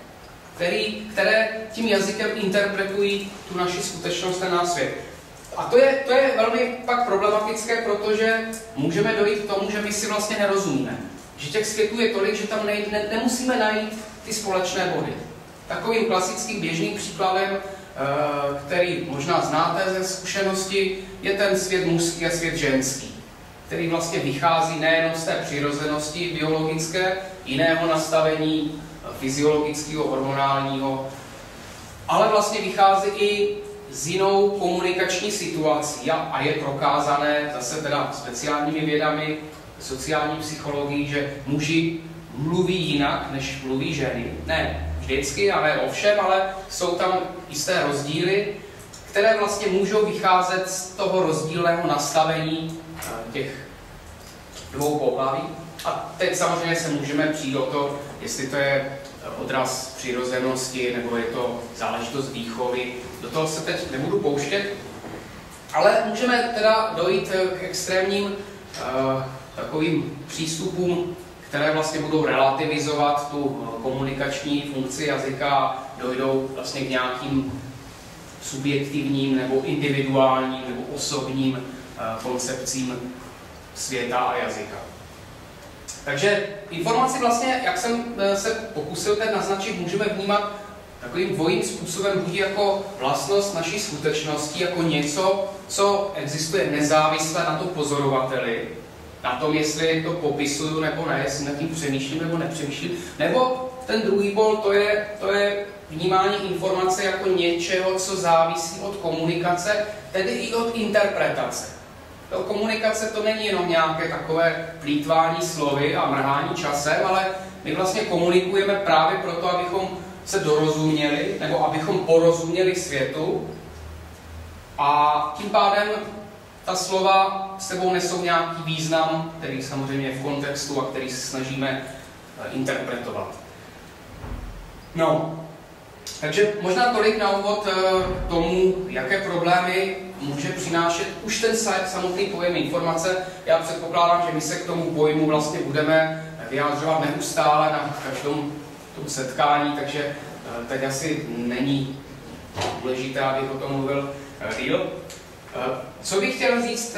B: který, které tím jazykem interpretují tu naši skutečnost, ten náš svět. A to je, to je velmi pak problematické, protože můžeme dojít k tomu, že my si vlastně nerozumíme. Že těch světů je tolik, že tam ne, ne, nemusíme najít ty společné body. Takovým klasickým běžným příkladem, který možná znáte ze zkušenosti, je ten svět mužský a svět ženský, který vlastně vychází nejen z té přirozenosti biologické, jiného nastavení fyziologického, hormonálního, ale vlastně vychází i s jinou komunikační situací a je prokázané zase teda speciálními vědami, sociální psychologií, že muži mluví jinak, než mluví ženy. Ne vždycky a ne ovšem, ale jsou tam jisté rozdíly, které vlastně můžou vycházet z toho rozdílného nastavení těch dvou pohlaví. A teď samozřejmě se můžeme přijít o to, jestli to je odraz přirozenosti, nebo je to záležitost výchovy. Do toho se teď nebudu pouštět, ale můžeme teda dojít k extrémním uh, takovým přístupům, které vlastně budou relativizovat tu komunikační funkci jazyka, dojdou vlastně k nějakým subjektivním nebo individuálním nebo osobním uh, koncepcím světa a jazyka. Takže informaci vlastně, jak jsem se pokusil teď naznačit, můžeme vnímat takovým dvojím způsobem, buď jako vlastnost naší skutečnosti, jako něco, co existuje nezávisle na tom pozorovateli, na tom, jestli to popisuju nebo ne, jestli nad tím přemýšlím nebo nepřemýšlím, nebo ten druhý pol, to je, to je vnímání informace jako něčeho, co závisí od komunikace, tedy i od interpretace. To komunikace to není jenom nějaké takové plýtvání slovy a mrhání časem, ale my vlastně komunikujeme právě proto, abychom se dorozuměli, nebo abychom porozuměli světu a tím pádem ta slova s sebou nesou nějaký význam, který samozřejmě je v kontextu a který se snažíme interpretovat. No, takže možná tolik na úvod k tomu, jaké problémy může přinášet už ten samotný pojem informace. Já předpokládám, že my se k tomu pojmu vlastně budeme vyjádřovat neustále na každém tom setkání, takže teď asi není důležité, abych o tom mluvil díl. Co bych chtěl říct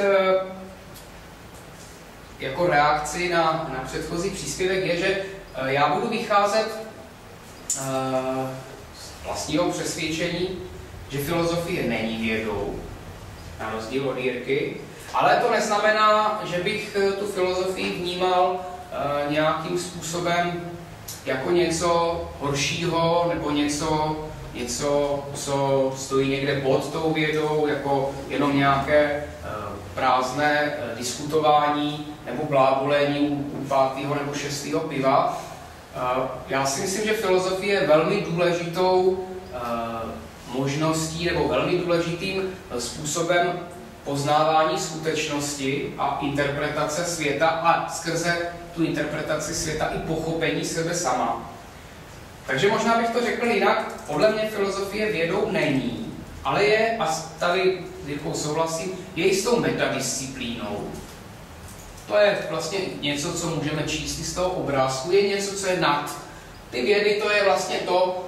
B: jako reakci na, na předchozí příspěvek je, že já budu vycházet z vlastního přesvědčení, že filozofie není vědou, na rozdíl od Jirky, ale to neznamená, že bych tu filozofii vnímal uh, nějakým způsobem jako něco horšího, nebo něco, něco, co stojí někde pod tou vědou, jako jenom nějaké uh, prázdné uh, diskutování nebo blábolení u, u pátého nebo šestého piva. Uh, já si myslím, že filozofie je velmi důležitou uh, možností nebo velmi důležitým způsobem poznávání skutečnosti a interpretace světa a skrze tu interpretaci světa i pochopení sebe sama. Takže možná bych to řekl jinak, podle mě filozofie vědou není, ale je, a tady s Jirkou souhlasím, je jistou metadisciplínou. To je vlastně něco, co můžeme číst z toho obrázku, je něco, co je nad. Ty vědy, to je vlastně to,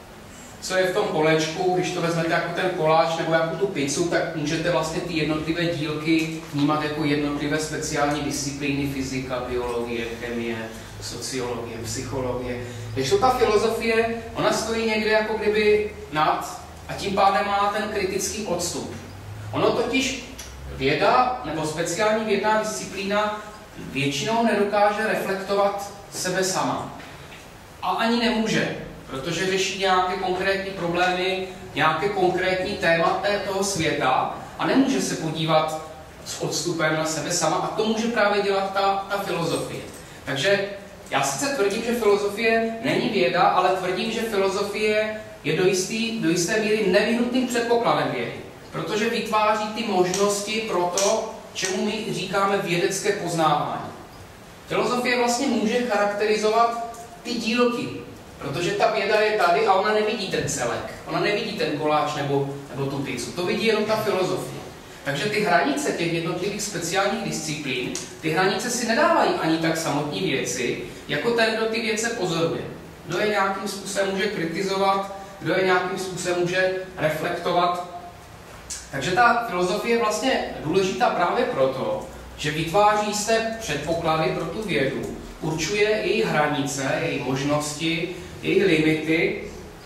B: co je v tom kolečku, když to vezmete jako ten koláč nebo jako tu pizzu, tak můžete vlastně ty jednotlivé dílky vnímat jako jednotlivé speciální disciplíny, fyzika, biologie, chemie, sociologie, psychologie. Když to ta filozofie, ona stojí někde jako kdyby nad a tím pádem má ten kritický odstup. Ono totiž věda nebo speciální vědná disciplína většinou nedokáže reflektovat sebe sama. A ani nemůže, protože řeší nějaké konkrétní problémy, nějaké konkrétní témata toho světa a nemůže se podívat s odstupem na sebe sama a to může právě dělat ta, ta filozofie. Takže já sice tvrdím, že filozofie není věda, ale tvrdím, že filozofie je do, jistý, do jisté míry nevyhnutným předpokladem vědy, protože vytváří ty možnosti pro to, čemu my říkáme vědecké poznávání. Filozofie vlastně může charakterizovat ty dílky, protože ta věda je tady a ona nevidí ten celek, ona nevidí ten koláč nebo, nebo tu pizzu, to vidí jenom ta filozofie. Takže ty hranice těch jednotlivých speciálních disciplín, ty hranice si nedávají ani tak samotní věci, jako ten, kdo ty věce pozoruje. kdo je nějakým způsobem může kritizovat, kdo je nějakým způsobem může reflektovat. Takže ta filozofie je vlastně důležitá právě proto, že vytváří jisté předpoklady pro tu vědu, určuje její hranice, její možnosti, její limity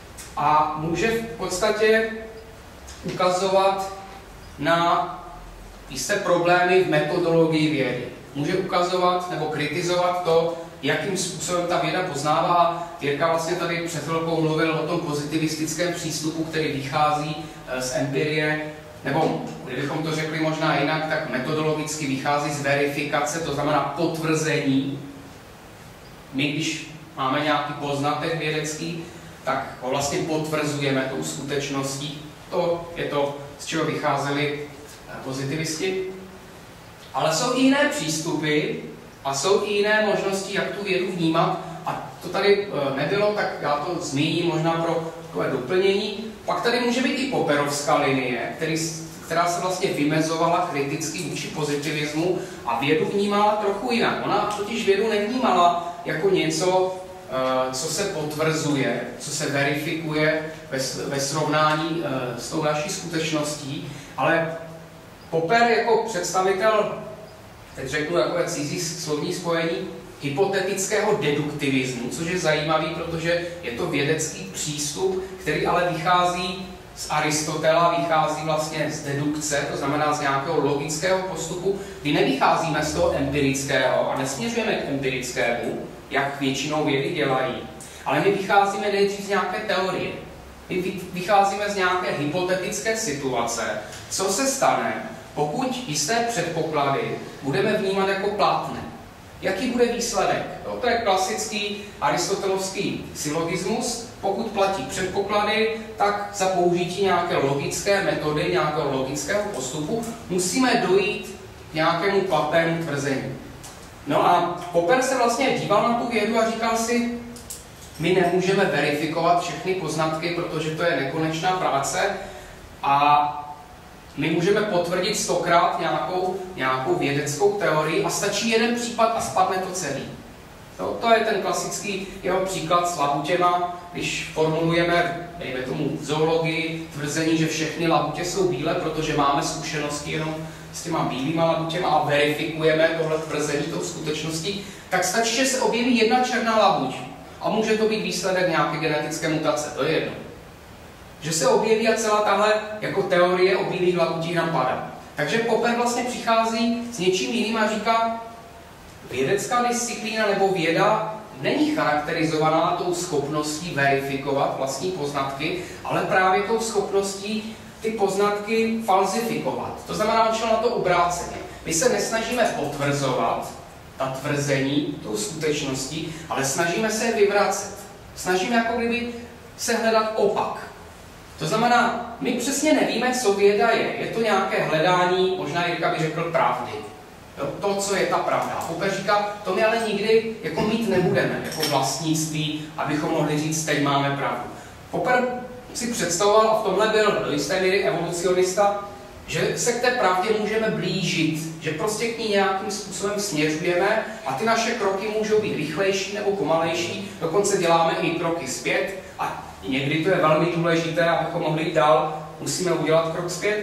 B: a může v podstatě ukazovat na jisté problémy v metodologii vědy. Může ukazovat nebo kritizovat to, jakým způsobem ta věda poznává. Jirka vlastně tady před chvilkou mluvil o tom pozitivistickém přístupu, který vychází z empirie, nebo kdybychom to řekli možná jinak, tak metodologicky vychází z verifikace, to znamená potvrzení. My, když máme nějaký poznatek vědecký, tak ho vlastně potvrzujeme tou skutečností. To je to, z čeho vycházeli pozitivisti. Ale jsou i jiné přístupy a jsou i jiné možnosti, jak tu vědu vnímat. A to tady nebylo, tak já to zmíním možná pro takové doplnění. Pak tady může být i Popperovská linie, který, která se vlastně vymezovala kriticky vůči pozitivismu a vědu vnímala trochu jinak. Ona totiž vědu nevnímala jako něco, co se potvrzuje, co se verifikuje ve, ve srovnání s tou naší skutečností, ale Popper jako představitel, teď řeknu takové cizí slovní spojení, hypotetického deduktivismu, což je zajímavý, protože je to vědecký přístup, který ale vychází z Aristotela, vychází vlastně z dedukce, to znamená z nějakého logického postupu, kdy nevycházíme z toho empirického a nesměřujeme k empirickému, jak většinou vědy dělají, ale my vycházíme nejdřív z nějaké teorie. My vycházíme z nějaké hypotetické situace, co se stane, pokud jisté předpoklady budeme vnímat jako platné. Jaký bude výsledek? To je klasický aristotelovský syllogismus. Pokud platí předpoklady, tak za použití nějaké logické metody, nějakého logického postupu musíme dojít k nějakému platnému tvrzení. No a Popper se vlastně díval na tu vědu a říkal si, my nemůžeme verifikovat všechny poznatky, protože to je nekonečná práce a my můžeme potvrdit stokrát nějakou, nějakou vědeckou teorii a stačí jeden případ a spadne to celý. To, to je ten klasický jeho příklad s labutěma, když formulujeme, dejme tomu v zoologii, tvrzení, že všechny labutě jsou bílé, protože máme zkušenosti jenom s těma bílýma labutěma a verifikujeme tohle tvrzení tou skutečností, tak stačí, že se objeví jedna černá labuť a může to být výsledek nějaké genetické mutace, to je jedno. Že se objeví a celá tahle jako teorie o bílých labutích nám padá. Takže Popper vlastně přichází s něčím jiným a říká, vědecká disciplína nebo věda není charakterizovaná tou schopností verifikovat vlastní poznatky, ale právě tou schopností ty poznatky falzifikovat. To znamená, on šel na to obráceně. My se nesnažíme potvrzovat ta tvrzení tou skutečností, ale snažíme se je vyvracet. Snažíme jako kdyby se hledat opak. To znamená, my přesně nevíme, co věda je. Je to nějaké hledání, možná Jirka by řekl, pravdy. To, co je ta pravda. A Popper říká, to my ale nikdy jako mít nebudeme, jako vlastnictví, abychom mohli říct, teď máme pravdu. Popper si představoval, a v tomhle byl do jisté míry evolucionista, že se k té pravdě můžeme blížit, že prostě k ní nějakým způsobem směřujeme a ty naše kroky můžou být rychlejší nebo pomalejší, dokonce děláme i kroky zpět a někdy to je velmi důležité, abychom mohli jít dál, musíme udělat krok zpět.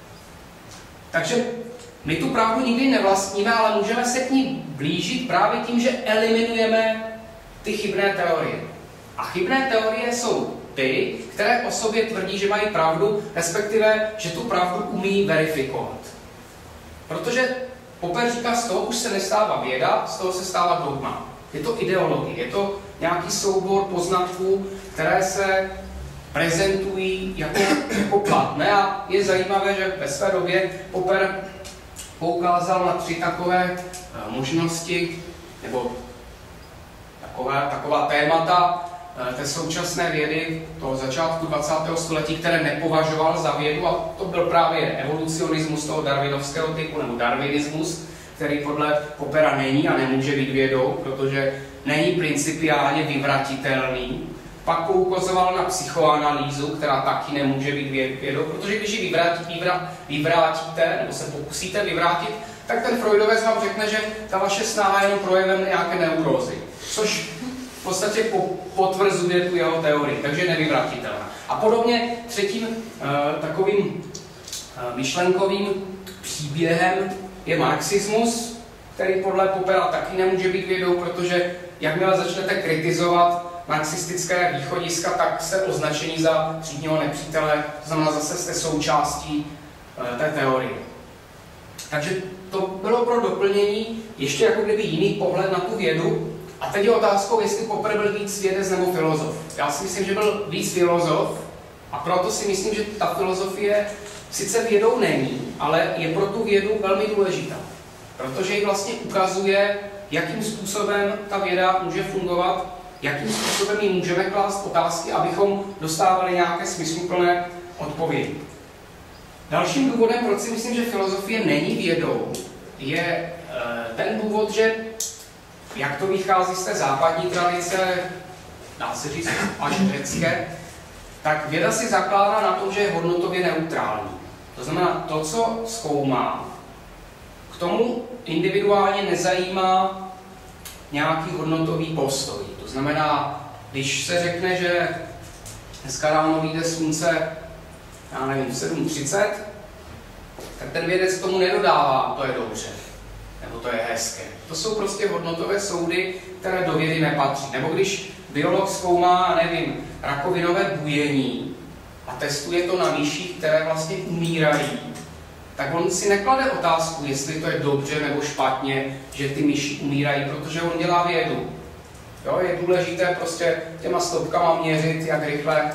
B: Takže my tu pravdu nikdy nevlastníme, ale můžeme se k ní blížit právě tím, že eliminujeme ty chybné teorie. A chybné teorie jsou ty, které o sobě tvrdí, že mají pravdu, respektive, že tu pravdu umí verifikovat. Protože Popper říká, z toho už se nestává věda, z toho se stává dogma. Je to ideologie, je to nějaký soubor poznatků, které se prezentují jako, jako platné a je zajímavé, že ve své době Popper poukázal na tři takové možnosti, nebo takové, taková témata té současné vědy toho začátku dvacátého století, které nepovažoval za vědu, a to byl právě evolucionismus toho darwinovského typu, nebo darwinismus, který podle Poppera není a nemůže být vědou, protože není principiálně vyvratitelný. Pak poukazoval na psychoanalýzu, která taky nemůže být vědou, protože když ji vyvrátí, vyvrá, vyvrátíte, nebo se pokusíte vyvrátit, tak ten Freudovec vám řekne, že ta vaše snaha je jenom projevem nějaké neurózy. Což podstatě po, potvrzuje tu jeho teorii, takže je nevyvratitelná. A podobně třetím uh, takovým uh, myšlenkovým příběhem je marxismus, který podle Popera taky nemůže být vědou, protože jakmile začnete kritizovat marxistické východiska, tak se označení za třídního nepřítele, to znamená zase jste součástí uh, té teorie. Takže to bylo pro doplnění ještě jako kdyby jiný pohled na tu vědu. A teď je otázkou, jestli Popper byl víc vědec nebo filozof. Já si myslím, že byl víc filozof a proto si myslím, že ta filozofie sice vědou není, ale je pro tu vědu velmi důležitá. Protože ji vlastně ukazuje, jakým způsobem ta věda může fungovat, jakým způsobem ji můžeme klást otázky, abychom dostávali nějaké smysluplné odpovědi. Dalším důvodem, proč si myslím, že filozofie není vědou, je e, ten důvod, že jak to vychází z té západní tradice, dá se říct až řecké, tak věda si zakládá na tom, že je hodnotově neutrální. To znamená, to, co zkoumá, k tomu individuálně nezajímá nějaký hodnotový postoj. To znamená, když se řekne, že dneska ráno vyjde slunce, já nevím, v sedm třicet, tak ten vědec tomu nedodává, to je dobře, nebo to je hezké. To jsou prostě hodnotové soudy, které do vědy nepatří. Nebo když biolog zkoumá, nevím, rakovinové bujení a testuje to na myších, které vlastně umírají, tak on si neklade otázku, jestli to je dobře nebo špatně, že ty myši umírají, protože on dělá vědu. Jo, je důležité prostě těma stopkama měřit, jak rychle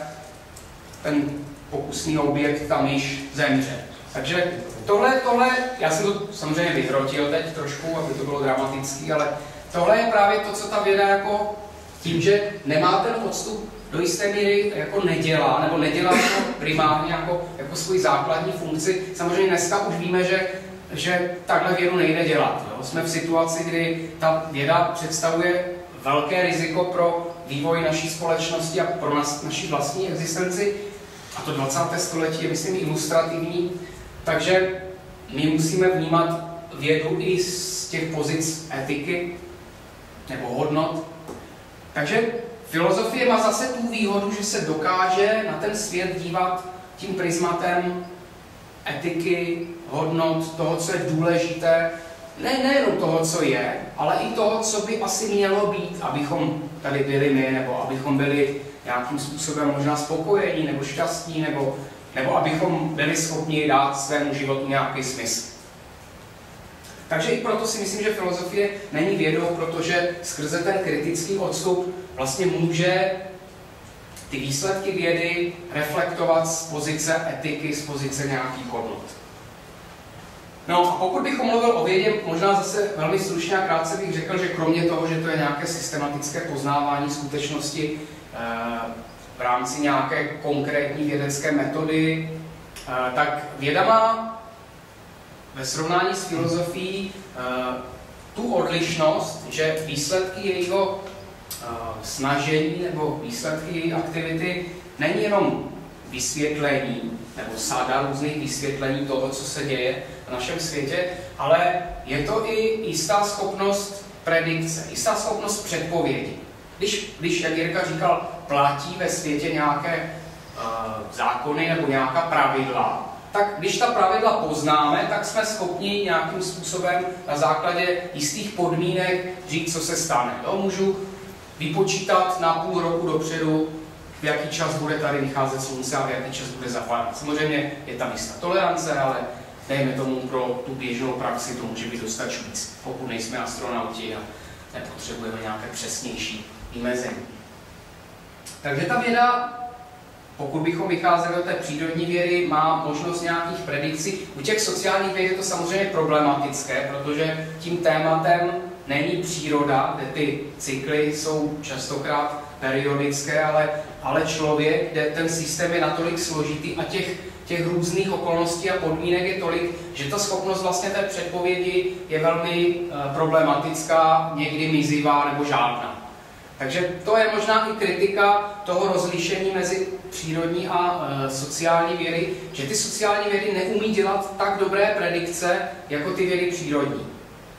B: ten pokusný objekt, ta myš, zemře. Takže tohle, tohle, já jsem to samozřejmě vyhrotil teď trošku, aby to bylo dramatický, ale tohle je právě to, co ta věda jako tím, že nemá ten odstup do jisté míry jako nedělá, nebo nedělá to primárně jako, jako svoji základní funkci. Samozřejmě dneska už víme, že, že takhle vědu nejde dělat. Jo? Jsme v situaci, kdy ta věda představuje velké riziko pro vývoj naší společnosti a pro nas, naši vlastní existenci. A to dvacáté století je, myslím, ilustrativní. Takže my musíme vnímat vědu i z těch pozic etiky nebo hodnot. Takže filozofie má zase tu výhodu, že se dokáže na ten svět dívat tím prismatem etiky, hodnot, toho, co je důležité. Ne, nejenom toho, co je, ale i toho, co by asi mělo být, abychom tady byli my, nebo abychom byli nějakým způsobem možná spokojení, nebo šťastní, nebo, nebo abychom byli schopni dát svému životu nějaký smysl. Takže i proto si myslím, že filozofie není vědou, protože skrze ten kritický odstup vlastně může ty výsledky vědy reflektovat z pozice etiky, z pozice nějakých hodnot. No a pokud bychom mluvil o vědě, možná zase velmi stručně a krátce bych řekl, že kromě toho, že to je nějaké systematické poznávání skutečnosti v rámci nějaké konkrétní vědecké metody, tak věda má ve srovnání s filozofií tu odlišnost, že výsledky jejího snažení nebo výsledky její aktivity není jenom vysvětlení nebo sáda různých vysvětlení toho, co se děje v našem světě, ale je to i jistá schopnost predikce, jistá schopnost předpovědi. Když, když jak Jirka říkal, platí ve světě nějaké uh, zákony nebo nějaká pravidla, tak když ta pravidla poznáme, tak jsme schopni nějakým způsobem na základě jistých podmínek říct, co se stane. Jo, můžu vypočítat na půl roku dopředu, v jaký čas bude tady vycházet slunce a v jaký čas bude zapadat. Samozřejmě je tam jistá tolerance, ale dejme tomu pro tu běžnou praxi to může být dostačující, pokud nejsme astronauti a nepotřebujeme nějaké přesnější vymezení. Takže ta věda, pokud bychom vycházeli do té přírodní vědy, má možnost nějakých predikcí. U těch sociálních věd je to samozřejmě problematické, protože tím tématem není příroda, kde ty cykly jsou častokrát periodické, ale, ale člověk, kde ten systém je natolik složitý a těch, těch různých okolností a podmínek je tolik, že ta schopnost vlastně té předpovědi je velmi uh, problematická, někdy mizivá nebo žádná. Takže to je možná i kritika toho rozlišení mezi přírodní a e, sociální vědy, že ty sociální vědy neumí dělat tak dobré predikce, jako ty vědy přírodní.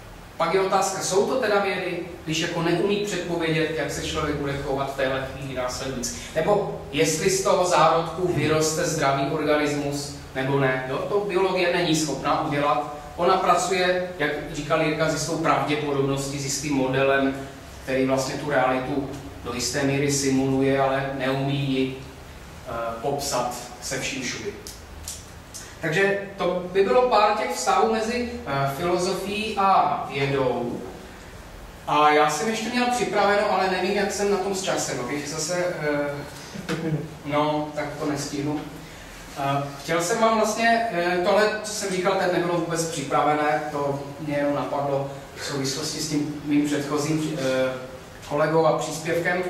B: Pak je otázka, jsou to teda vědy, když jako neumí předpovědět, jak se člověk bude chovat v téhle chvíli následující. Nebo jestli z toho zárodku vyroste zdravý organismus, nebo ne. Jo? To biologie není schopná udělat. Ona pracuje, jak říkal Jirka, s jistou pravděpodobností, s jistým modelem, který vlastně tu realitu do jisté míry simuluje, ale neumí ji uh, popsat se vším všudy. Takže to by bylo pár těch vztahů mezi uh, filozofií a vědou. A já jsem ještě měl připraveno, ale nevím, jak jsem na tom s časem, abych zase... Uh, no, tak to nestihnu. Uh, chtěl jsem vám vlastně, uh, tohle, co jsem říkal, teď nebylo vůbec připravené, to mě jenom napadlo v souvislosti s tím mým předchozím uh, kolegou a příspěvkem.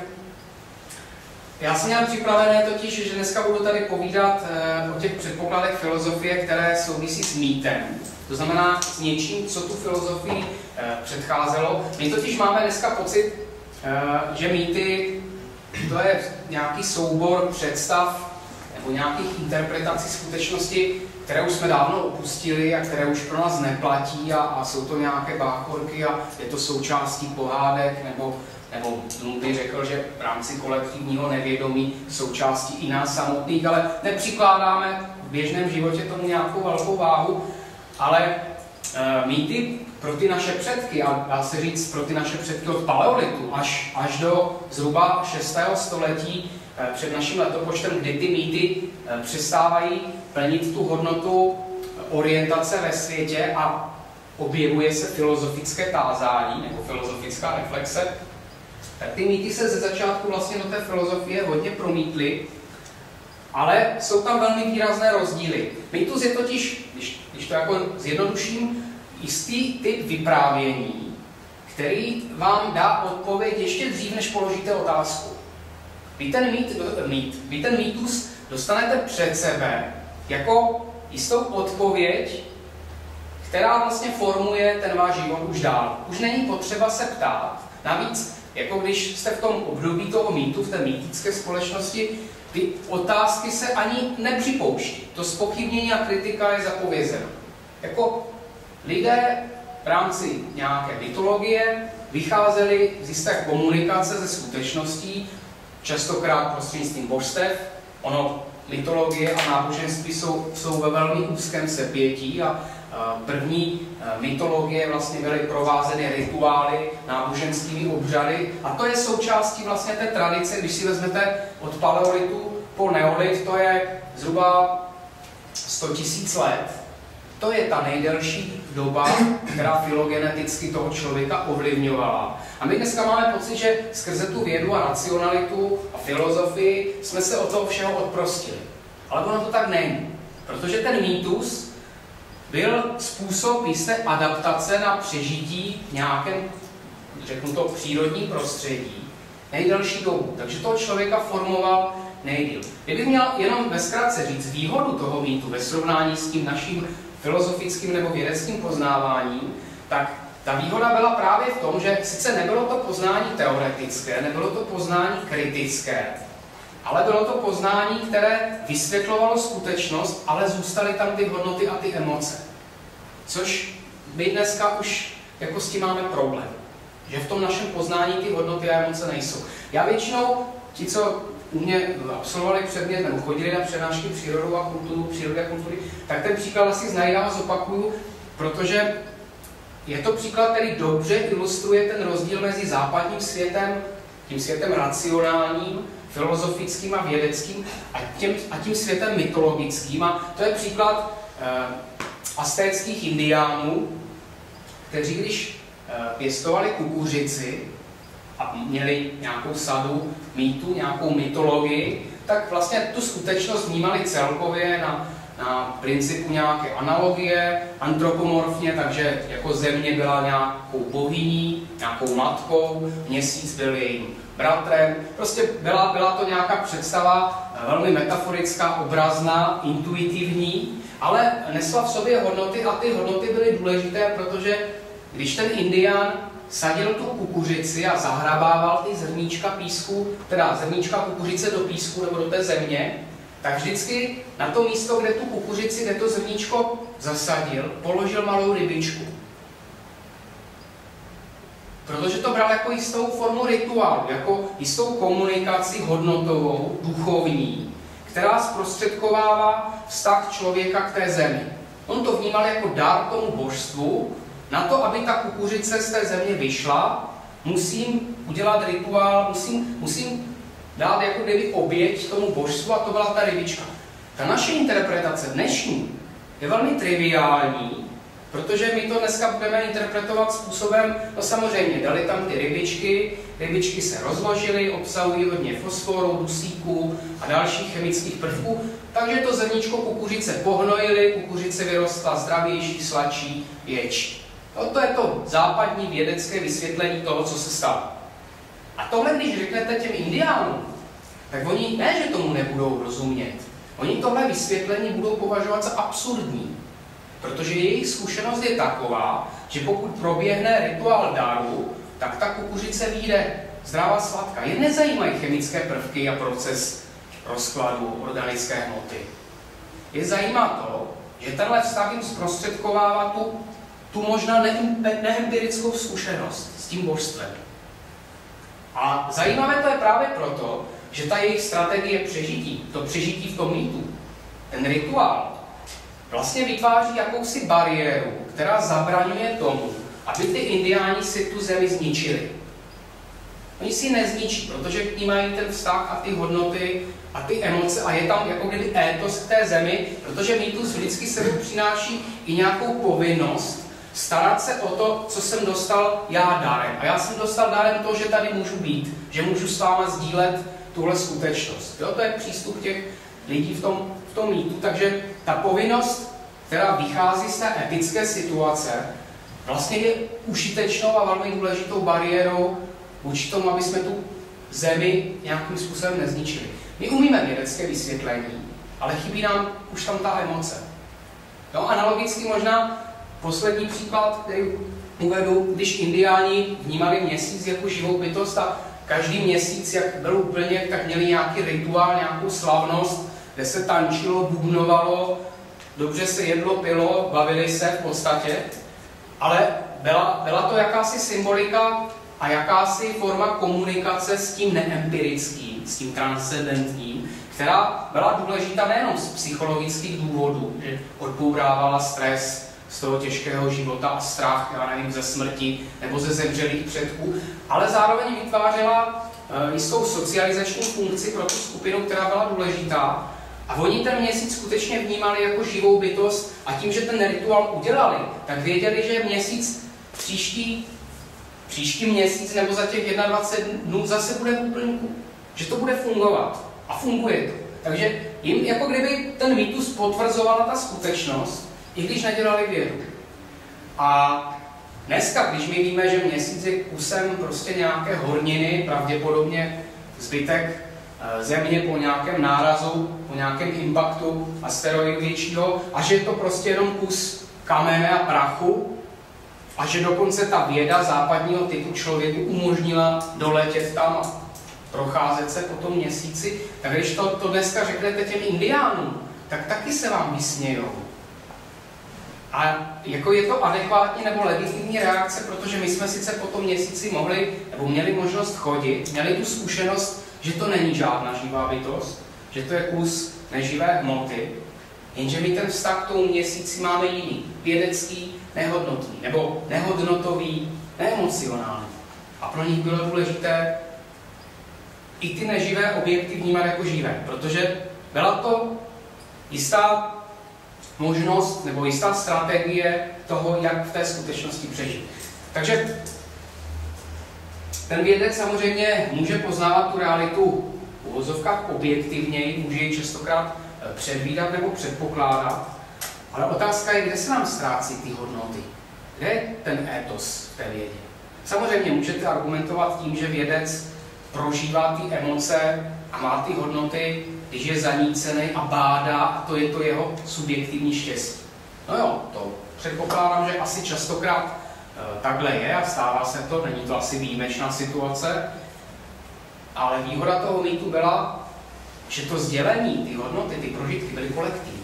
B: Já jsem měl připravené totiž, že dneska budu tady povídat uh, o těch předpokladech filozofie, které souvisí s mýtem. To znamená s něčím, co tu filozofii uh, předcházelo. My totiž máme dneska pocit, uh, že mýty to je nějaký soubor představ nebo nějakých interpretací skutečnosti, které už jsme dávno opustili a které už pro nás neplatí a, a jsou to nějaké báchorky a je to součástí pohádek, nebo, nebo by řekl, že v rámci kolektivního nevědomí součástí i nás samotných, ale nepřikládáme v běžném životě tomu nějakou velkou váhu, ale e, mýty pro ty naše předky, a dá se říct pro ty naše předky od paleolitu až, až do zhruba šestého století před naším letopočtem, kdy ty mýty přestávají plnit tu hodnotu orientace ve světě a objevuje se filozofické tázání nebo filozofická reflexe, tak ty mýty se ze začátku vlastně do té filozofie hodně promítly, ale jsou tam velmi výrazné rozdíly. Mýtus je totiž, když, když to jako zjednoduším, jistý typ vyprávění, který vám dá odpověď ještě dřív, než položíte otázku. Vy ten, mýt, mýt, vy ten mýtus dostanete před sebe jako jistou odpověď, která vlastně formuje ten váš život už dál. Už není potřeba se ptát. Navíc, jako když jste v tom období toho mýtu, v té mýtické společnosti, ty otázky se ani nepřipouští. To zpochybnění a kritika je zapovězeno. Jako lidé v rámci nějaké mytologie vycházeli z jisté komunikace ze skutečností, častokrát prostřednictvím božstev. Ono, mytologie a náboženství jsou, jsou ve velmi úzkém sepětí a, a první a, mytologie vlastně byly provázeny rituály, náboženskými obřady a to je součástí vlastně té tradice, když si vezmete od paleolitu po neolit, to je zhruba sto tisíc let. To je ta nejdelší doba, která filogeneticky toho člověka ovlivňovala. A my dneska máme pocit, že skrze tu vědu a racionalitu a filozofii jsme se od toho všeho odprostili. Ale ono to tak není. Protože ten mýtus byl způsob jisté adaptace na přežití v nějakém, řeknu to, přírodním prostředí nejdelší dobu. Takže toho člověka formoval nejdýl. Kdybych měl jenom ve zkratce říct výhodu toho mýtu ve srovnání s tím naším filozofickým nebo vědeckým poznáváním, tak ta výhoda byla právě v tom, že sice nebylo to poznání teoretické, nebylo to poznání kritické, ale bylo to poznání, které vysvětlovalo skutečnost, ale zůstaly tam ty hodnoty a ty emoce. Což my dneska už jako s tím máme problém. Že v tom našem poznání ty hodnoty a emoce nejsou. Já většinou, ti, co u mě absolvovali předmět nebo chodili na přednášky přírodu a kulturu, přírody a kultury, tak ten příklad asi znají a zopakuju, protože je to příklad, který dobře ilustruje ten rozdíl mezi západním světem, tím světem racionálním, filozofickým a vědeckým a tím, a tím světem mytologickým. A to je příklad eh, aztéckých indiánů, kteří když eh, pěstovali kukuřici a měli nějakou sadu mýtu, nějakou mytologii, tak vlastně tu skutečnost vnímali celkově na, na principu nějaké analogie, antropomorfně, takže jako země byla nějakou bohyní, nějakou matkou, měsíc byl jejím bratrem. Prostě byla, byla to nějaká představa velmi metaforická, obrazná, intuitivní, ale nesla v sobě hodnoty a ty hodnoty byly důležité, protože když ten indián sadil tu kukuřici a zahrabával ty zrníčka písku, teda zrníčka kukuřice do písku nebo do té země, tak vždycky na to místo, kde tu kukuřici, kde to zrníčko zasadil, položil malou rybičku. protože to bral jako jistou formu rituálu, jako jistou komunikaci hodnotovou, duchovní, která zprostředkovává vztah člověka k té zemi. On to vnímal jako dár tomu božstvu. Na to, aby ta kukuřice z té země vyšla, musím udělat rituál, musím, musím dát jako kdyby oběť tomu božstvu, a to byla ta rybička. Ta naše interpretace dnešní je velmi triviální, protože my to dneska budeme interpretovat způsobem, no samozřejmě, dali tam ty rybičky, rybičky se rozložily, obsahují hodně fosforu, dusíku a dalších chemických prvků, takže to zrníčko kukuřice pohnojili, kukuřice vyrostla zdravější, sladší, větší. No, to je to západní vědecké vysvětlení toho, co se stalo. A tohle, když řeknete těm indiánům, tak oni ne, že tomu nebudou rozumět. Oni tohle vysvětlení budou považovat za absurdní. Protože jejich zkušenost je taková, že pokud proběhne rituál daru, tak ta kukuřice vyjde zdravá sladká. Je nezajímají chemické prvky a proces rozkladu organické hmoty. Je zajímá to, že tenhle vztah jim zprostředkovává tu, tu možná neempirickou zkušenost s tím božstvem. A zajímavé to je právě proto, že ta jejich strategie přežití, to přežití v tom mýtu, ten rituál, vlastně vytváří jakousi bariéru, která zabraňuje tomu, aby ty indiáni si tu zemi zničili. Oni si ji nezničí, protože k ní mají ten vztah a ty hodnoty a ty emoce a je tam jako kdyby étos k té zemi, protože mýtus vždycky sebou přináší i nějakou povinnost starat se o to, co jsem dostal já dárem. A já jsem dostal dárem to, že tady můžu být, že můžu s váma sdílet tuhle skutečnost. Jo, to je přístup těch lidí v tom, v tom mýtu, takže ta povinnost, která vychází z té etické situace, vlastně je užitečnou a velmi důležitou bariérou vůči tomu, aby jsme tu zemi nějakým způsobem nezničili. My umíme vědecké vysvětlení, ale chybí nám už tam ta emoce. No, analogicky možná poslední příklad, který uvedu, když indiáni vnímali měsíc jako živou bytost a každý měsíc, jak byl úplně, tak měli nějaký rituál, nějakou slavnost, kde se tančilo, bubnovalo, dobře se jedlo, pilo, bavili se v podstatě, ale byla, byla to jakási symbolika a jakási forma komunikace s tím neempirickým, s tím transcendentním, která byla důležitá nejenom z psychologických důvodů, že odbourávala stres z toho těžkého života a strach, já nevím, ze smrti nebo ze zemřelých předků, ale zároveň vytvářela e, jistou socializační funkci pro tu skupinu, která byla důležitá. A oni ten měsíc skutečně vnímali jako živou bytost a tím, že ten rituál udělali, tak věděli, že měsíc příští, příští měsíc nebo za těch dvacet jedna dnů zase bude v úplňku. Že to bude fungovat. A funguje to. Takže jim jako kdyby ten mýtus potvrzovala ta skutečnost, i když nedělali vědu. A dneska, když my víme, že měsíc je kusem prostě nějaké horniny, pravděpodobně zbytek Země po nějakém nárazu, po nějakém impaktu asteroidu většího a že je to prostě jenom kus kamene a prachu a že dokonce ta věda západního typu člověku umožnila doletět tam a procházet se po tom měsíci, tak když to, to dneska řeknete těm indiánům, tak taky se vám vysmějou. A jako je to adekvátní nebo legitimní reakce, protože my jsme sice po tom měsíci mohli, nebo měli možnost chodit, měli tu zkušenost, že to není žádná živá bytost, že to je kus neživé hmoty, jenže my ten vztah k tomu měsíci máme jiný, vědecký, nehodnotný, nebo nehodnotový, neemocionální. A pro nich bylo důležité i ty neživé objekty vnímat jako živé, protože byla to jistá možnost nebo jistá strategie toho, jak v té skutečnosti přežít. Takže ten vědec samozřejmě může poznávat tu realitu v uvozovkách objektivněji, může ji častokrát předvídat nebo předpokládat, ale otázka je, kde se nám ztrácí ty hodnoty. Kde je ten étos v té vědě? Samozřejmě můžete argumentovat tím, že vědec prožívá ty emoce a má ty hodnoty, když je zanícený a bádá, a to je to jeho subjektivní štěstí. No jo, to předpokládám, že asi častokrát e, takhle je a stává se to, není to asi výjimečná situace, ale výhoda toho mýtu byla, že to sdělení, ty hodnoty, ty prožitky byly kolektivní.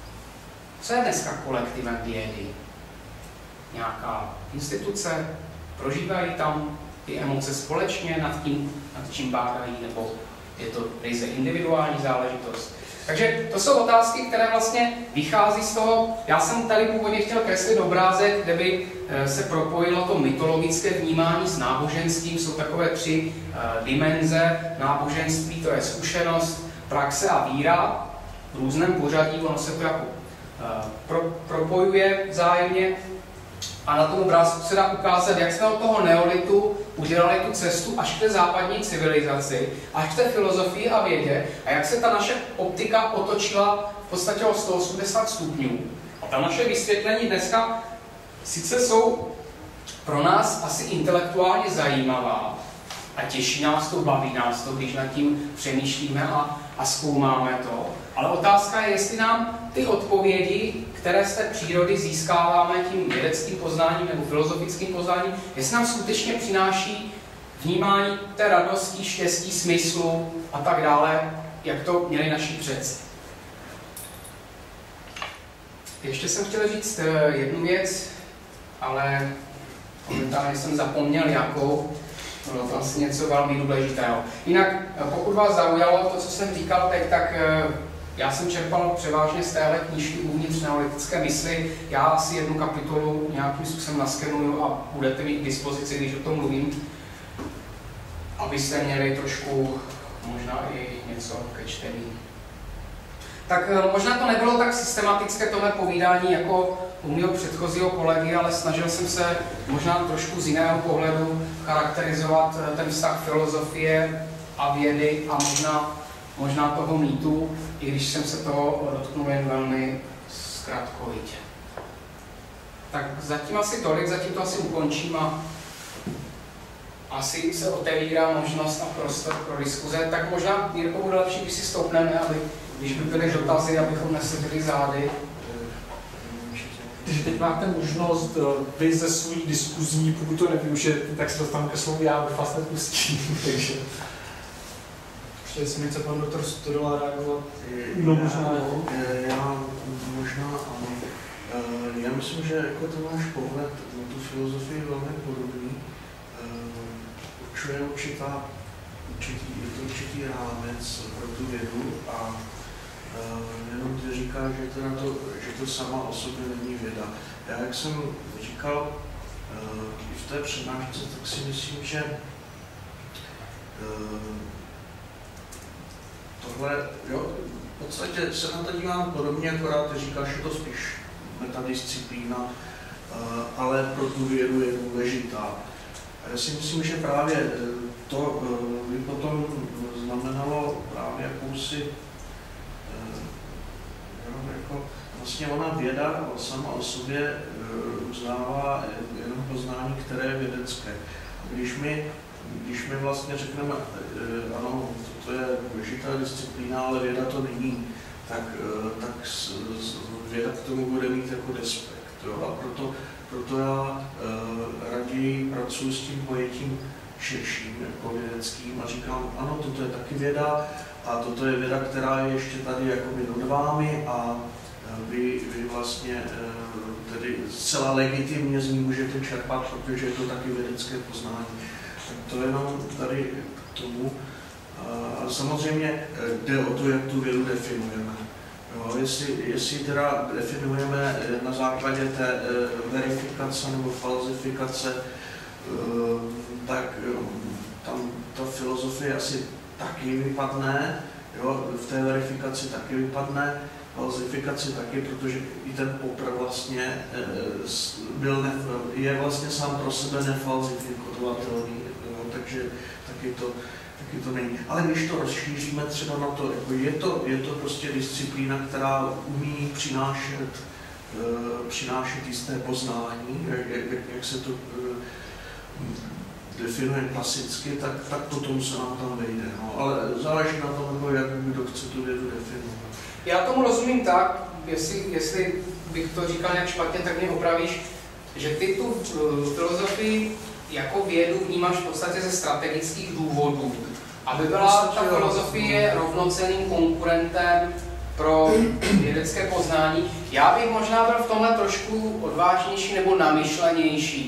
B: Co je dneska kolektivem vědy? Nějaká instituce, Prožívají tam ty emoce společně, nad tím, nad čím bádají, nebo je to ryze individuální záležitost. Takže to jsou otázky, které vlastně vychází z toho, já jsem tady původně chtěl kreslit obrázek, kde by se propojilo to mytologické vnímání s náboženstvím. Jsou takové tři uh, dimenze náboženství, to je zkušenost, praxe a víra. V různém pořadí, ono se to jako uh, pro, propojuje vzájemně. A na tom obrázku se dá ukázat, jak jsme od toho neolitu udělali tu cestu až k té západní civilizaci, až k té filozofii a vědě a jak se ta naše optika otočila v podstatě o sto osmdesát stupňů. A ta naše vysvětlení dneska sice jsou pro nás asi intelektuálně zajímavá a těší nás to, baví nás to, když nad tím přemýšlíme a, a zkoumáme to, ale otázka je, jestli nám ty odpovědi, které z té přírody získáváme tím vědeckým poznáním nebo filozofickým poznáním, jestli nám skutečně přináší vnímání té radosti, štěstí, smyslu a tak dále, jak to měli naši předci. Ještě jsem chtěl říct jednu věc, ale momentálně jsem zapomněl jakou. Bylo to asi něco velmi důležitého. Jinak, pokud vás zaujalo to, co jsem říkal teď, tak já jsem čerpal převážně z téhle knížky Uvnitř neolitické mysli. Já asi jednu kapitolu nějakým způsobem naskenuju a budete mít k dispozici, když o tom mluvím, abyste měli trošku možná i něco ke čtení. Tak možná to nebylo tak systematické to mé povídání jako u mého předchozího kolegy, ale snažil jsem se možná trošku z jiného pohledu charakterizovat ten vztah filozofie a vědy a možná, možná toho mýtu, i když jsem se toho dotknul jen velmi zkrátkovitě. Tak zatím asi tolik, zatím to asi ukončím a asi se otevírá možnost a prostor pro diskuze. Tak možná, Jirko, bude lepší, když si stoupneme, aby, když by byly dotazy, abychom neseděli zády.
C: Takže teď máte možnost vy ze svůj diskuzní, pokud to nevyužijete, tak se dostanu ke slovu, já bych vás nepustím, takže...
D: Ještě jestli něco pan doktor studoval reagovat?
C: No možná jo.
A: Já možná ano. Já myslím, že jako ten náš pohled na tu filozofii je velmi podobný. Určuje určitá, určitý, je to určitý rámec pro tu vědu a jenom to říká, že, teda to, že to sama o sobě není věda. Já, jak jsem říkal i v té přednášce, tak si myslím, že tohle, jo, v podstatě se na to dívám podobně, akorát ty říkáš, že to spíš metadisciplína, ale pro tu vědu je důležitá. A já si myslím, že právě to by potom znamenalo právě jakousi, jako vlastně ona věda sama o sobě uznává jenom poznání, které je vědecké. A když my, když my vlastně řekneme, ano, to je důležitá disciplína, ale věda to není, tak, tak věda k tomu bude mít jako respekt. Jo? A proto, proto já raději pracuji s tím pojetím širším, jako vědeckým, a říkám, ano, toto je taky věda, a toto je věda, která je ještě tady jakoby nad vámi a vy, vy vlastně tedy zcela legitimně z ní můžete čerpat, protože je to taky vědecké poznání. Tak to jenom tady k tomu. A samozřejmě jde o to, jak tu vědu definujeme. Jo, jestli, jestli teda definujeme na základě té verifikace nebo falzifikace, tak tam ta filozofie asi taky vypadne, jo, v té verifikaci taky vypadne, falzifikaci taky, protože i ten Popper vlastně byl ne, je vlastně sám pro sebe nefalzifikovatelný, takže taky to, taky to není. Ale když to rozšíříme třeba na to, jako je, to je to prostě disciplína, která umí přinášet, přinášet jisté poznání, jak, jak, jak se to definuje klasicky, tak, tak potom se nám tam vejde. No. Ale záleží na tom, jak kdo chce tu vědu definovat.
B: Já tomu rozumím tak, jestli, jestli bych to říkal nějak špatně, tak mě opravíš, že ty tu filozofii jako vědu vnímáš v podstatě ze strategických důvodů. Aby byla ta filozofie rovnocenným konkurentem pro vědecké poznání. Já bych možná byl v tomhle trošku odvážnější nebo namyšlenější.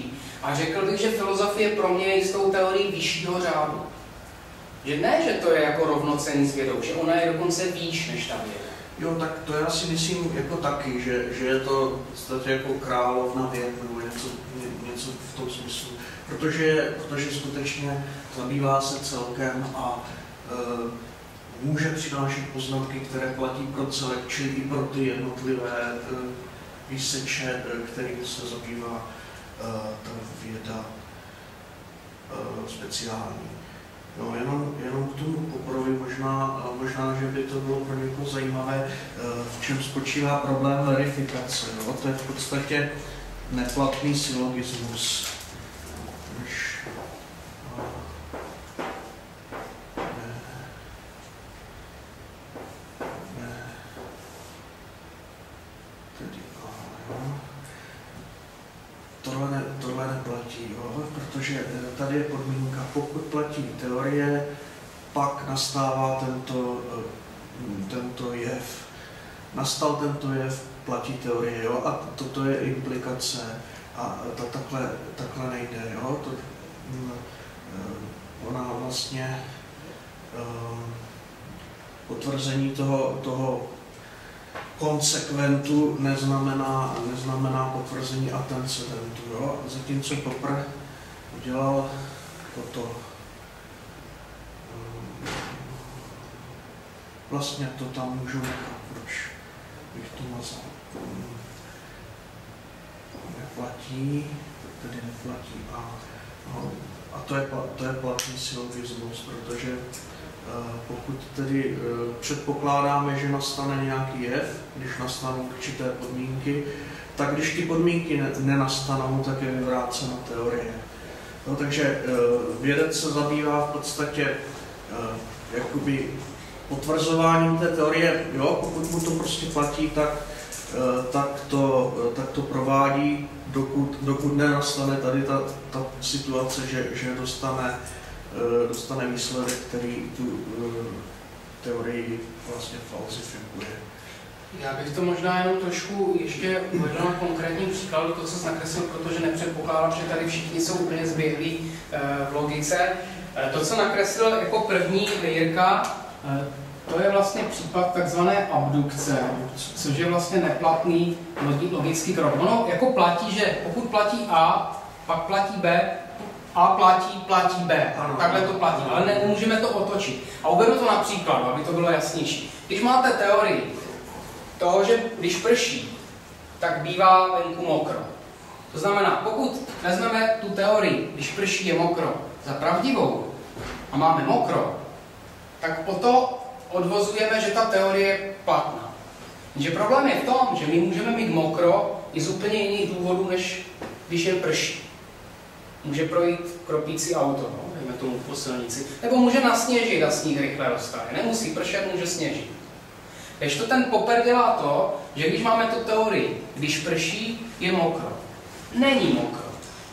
B: A řekl bych, že filozofie pro mě je jistou teorií vyššího řádu. Že ne, že to je jako rovnocenný s vědou, že ona je dokonce výš než ta věda.
A: Jo, tak to já si myslím jako taky, že, že je to v podstatě jako královna věd nebo něco, ně, něco v tom smyslu. Protože, protože skutečně zabývá se celkem a e, může přinášet poznatky, které platí pro celek, čili i pro ty jednotlivé e, výseče, e, kterými se zabývá e, ta věda e, speciální. No, jenom, jenom k tomu Popperovi možná, možná, že by to bylo pro někoho zajímavé, v čem spočívá problém verifikace. No? To je v podstatě neplatný syllogismus. Už, no, ne, ne, tedy, jo. Tohle, ne, tohle neplatí, jo? Protože tady je podmínka, pokud platí teorie, pak nastává tento, tento jev. Nastal tento jev, platí teorie, jo? A toto je implikace a to takhle, takhle nejde, jo? To, ona vlastně potvrzení toho, toho konsekventu neznamená, neznamená potvrzení antecedentu, jo? Zatímco Popper udělal toto. Vlastně to tam můžu nechat, proč bych to mazal. Neplatí, tedy neplatí a, a to je, to je platný syllogismus, protože pokud tedy předpokládáme, že nastane nějaký jev, když nastanou určité podmínky, tak když ty podmínky nenastanou, tak je vyvrácena teorie. No, takže vědec se zabývá v podstatě jakoby potvrzováním té teorie, jo, pokud mu to prostě platí, tak, tak, to, tak to provádí, dokud, dokud nenastane tady ta, ta situace, že, že dostane dostane výsledek, který tu teorii vlastně falsifikuje.
B: Já bych to možná jenom trošku ještě uvedl na konkrétním příkladu, to, co jsi nakreslil, protože nepředpokládám, že tady všichni jsou úplně zběhlí v logice. To, co nakreslil jako první Jirka, to je vlastně případ takzvané abdukce, což je vlastně neplatný logický krok. Ono jako platí, že pokud platí A, pak platí B, A platí, platí B. Ano. Takhle to platí, ale ne, můžeme to otočit. A uvedu to na příkladu, aby to bylo jasnější. Když máte teorii toho, že když prší, tak bývá venku mokro. To znamená, pokud vezmeme tu teorii, když prší je mokro, za pravdivou a máme mokro, tak o to odvozujeme, že ta teorie je platná. Jenže problém je v tom, že my můžeme mít mokro i z úplně jiných důvodů, než když jen prší. Může projít kropící auto, no, dejme tomu po silnici, nebo může nasněžit a sníh rychle roztaje. Nemusí pršet, může sněžit. Takže to ten Popper dělá to, že když máme tu teorii, když prší, je mokro. Není mokro.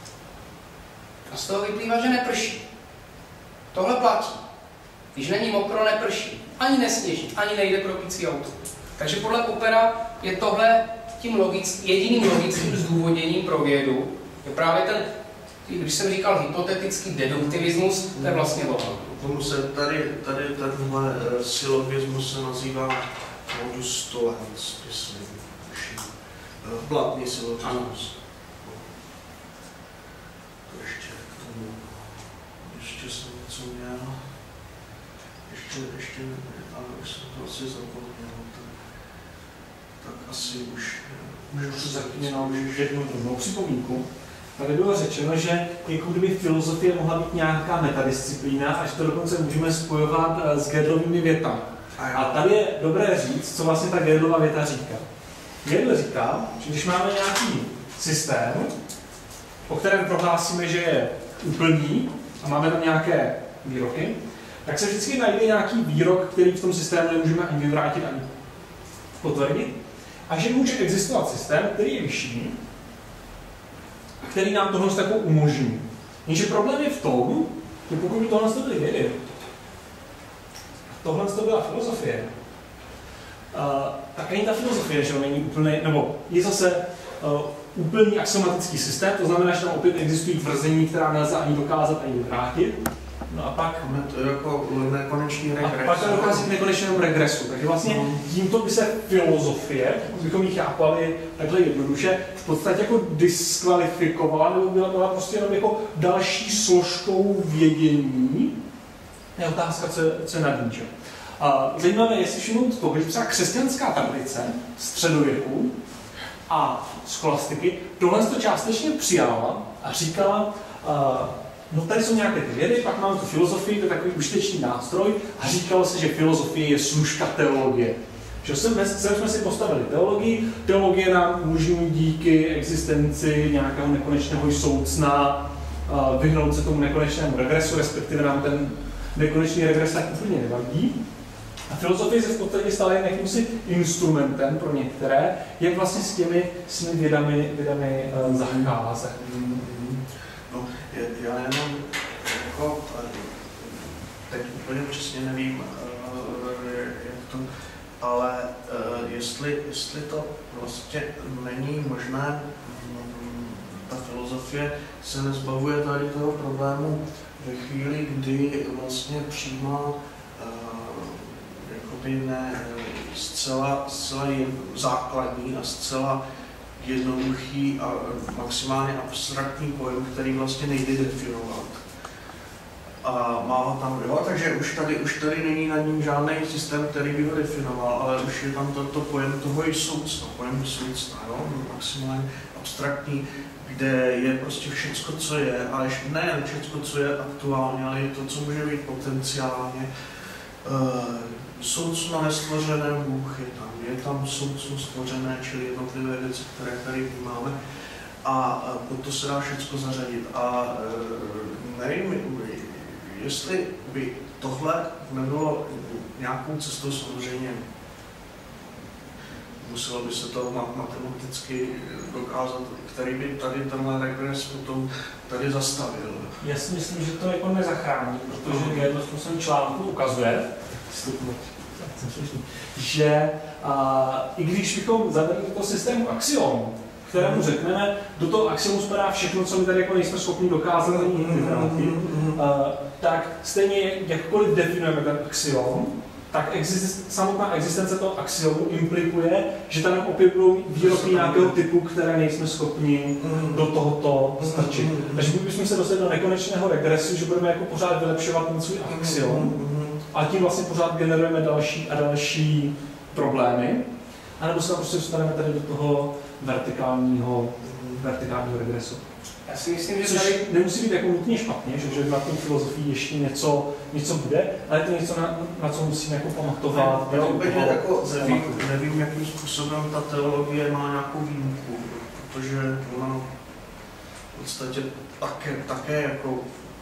B: A z toho vyplývá, že neprší. Tohle platí. Když není mokro, neprší. Ani nesněží, ani nejde kropící auto. Takže podle Poppera je tohle tím logick, jediným logickým zdůvodněním pro vědu. Je právě ten, když jsem říkal hypotetický deduktivismus, to je vlastně logický.
A: Tomu se tady, tady tenhle uh, syllogismus se nazývá modus tollens, myslím, uh, platný syllogismus. To ještě k tomu, ještě jsem něco měl, ještě, ještě, ale už jsem to asi zapomněl, tak, tak asi už...
C: Můžu to zapomněl jednu drobnou připomínku. Tady bylo řečeno, že jako kdyby filozofie mohla být nějaká metadisciplína, až to dokonce můžeme spojovat s Gödelovými větami. A tady je dobré říct, co vlastně ta Gödelova věta říká. Gödel říká, že když máme nějaký systém, o kterém prohlásíme, že je úplný a máme tam nějaké výroky, tak se vždycky najde nějaký výrok, který v tom systému nemůžeme ani vyvrátit, ani potvrdit. A že může existovat systém, který je vyšší, který nám tohle takovou umožní. Jenže problém je v tom, že pokud by tohle to byly vědy, tohle to byla filozofie, uh, tak ani ta filozofie, že není úplně, nebo je zase uh, úplný axiomatický systém, to znamená, že tam opět existují tvrzení, která nelze ani dokázat, ani vyvrátit. No a pak
A: máme to jako nekonečný regres.
C: A pak to dochází k nekonečnému regresu. Takže vlastně tímto by se filozofie, pokud bychom ji chápali takhle jednoduše, v podstatě jako diskvalifikovala, nebo byla, byla prostě jenom jako další složkou vědění. Je otázka, co, co je nad ní. A zajímavé je si všimnout to, že třeba křesťanská tradice středověku a scholastiky tohle to částečně přijala a říkala, a, no tady jsou nějaké ty vědy, pak máme tu filozofii, to je takový užitečný nástroj a říkalo se, že filozofie je služka teologie. Že jsme, jsme si postavili teologii, teologie nám umožňují díky existenci nějakého nekonečného soucna vyhnout se tomu nekonečnému regresu, respektive nám ten nekonečný regres tak úplně nevadí. A filozofie se v podstatě stala jen jakýmsi instrumentem pro některé, jak vlastně s těmi, s těmi vědami, vědami uh, zacházet.
A: No, já jenom jako, teď úplně přesně nevím, jak to, ale jestli, jestli to vlastně není možné, ta filozofie se nezbavuje tady toho problému ve chvíli, kdy vlastně přijímá jakoby ne zcela, zcela základní a zcela jednoduchý a maximálně abstraktní pojem, který vlastně nejde definovat. A má ho tam, jo, takže už tady, už tady není na ním žádný systém, který by ho definoval, ale už je tam tento pojem toho i soucna, pojem soucna, jo, maximálně abstraktní, kde je prostě všecko, co je, ale ještě ne všecko, co je aktuálně, ale je to, co může být potenciálně. Uh, soucno nestvořené Bůh je tam, je tam soucno stvořené, čili jednotlivé věci, které tady máme, a pod to se dá všecko zařadit. A uh, nevím, jestli by tohle nebylo nějakou cestou, samozřejmě muselo by se to matematicky dokázat, který by tady tenhle regres potom tady zastavil.
C: Já si myslím, že to jako nezachrání, protože jedno z svém článku ukazuje, že a, i když bychom zavedli do toho systému axiom, kterému řekneme, do toho axiomu spadá všechno, co my tady jako nejsme schopni dokázat ani vyvrátit, tak stejně jakkoliv definujeme ten axiom, tak exist, samotná existence toho axiomu implikuje, že tam opět budou výroky nějakého typu, které nejsme schopni do tohoto strčit. Takže pokud bychom se dostali do nekonečného regresu, že budeme jako pořád vylepšovat ten svůj axiom, a tím vlastně pořád generujeme další a další problémy, anebo se tam prostě dostaneme tady do toho vertikálního, vertikálního regresu.
B: Já si myslím, že
C: Což
B: tady
C: nemusí být jako nutně špatně, že, že na té filozofii ještě něco, něco bude, ale to je něco, na, na co musíme jako pamatovat.
A: Já úplně jako nevím, nevím, jakým způsobem ta teologie má nějakou výjimku, protože ona v podstatě také, také jako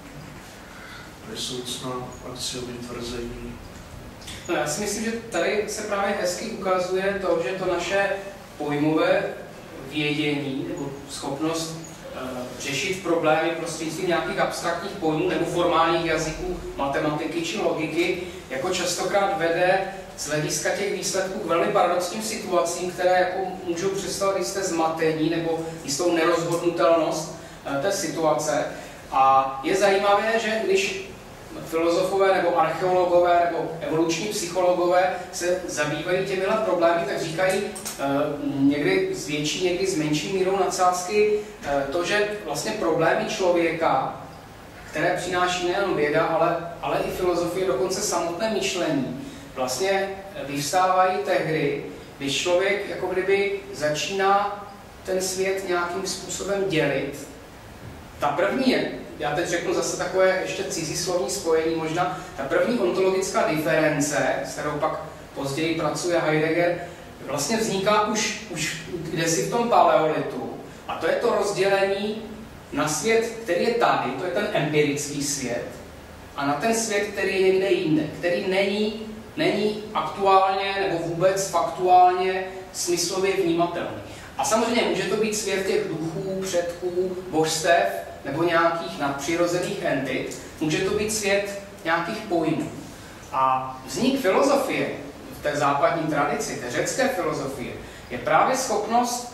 A: soucna axiový tvrzení.
B: No, já si myslím, že tady se právě hezky ukazuje to, že to naše pojmové vědění nebo schopnost řešit problémy prostřednictvím nějakých abstraktních pojmů nebo formálních jazyků, matematiky či logiky, jako častokrát vede z hlediska těch výsledků k velmi paradoxním situacím, které jako můžou představit jisté zmatení nebo jistou nerozhodnutelnost té situace. A je zajímavé, že když filozofové nebo archeologové nebo evoluční psychologové se zabývají těmihle problémy, tak říkají eh, někdy s větší, někdy s menší mírou nadsázky eh, to, že vlastně problémy člověka, které přináší nejen věda, ale, ale i filozofie, dokonce samotné myšlení, vlastně vyvstávají tehdy, když člověk jako kdyby začíná ten svět nějakým způsobem dělit. Ta první je, já teď řeknu zase takové ještě cizí slovní spojení možná, ta první ontologická diference, s kterou pak později pracuje Heidegger, vlastně vzniká už, už kdesi v tom paleolitu. A to je to rozdělení na svět, který je tady, to je ten empirický svět, a na ten svět, který je někde jinde, který není, není aktuálně nebo vůbec faktuálně smyslově vnímatelný. A samozřejmě může to být svět těch duchů, předků, božstev, nebo nějakých nadpřirozených entit, může to být svět nějakých pojmů. A vznik filozofie v té západní tradici, té řecké filozofie, je právě schopnost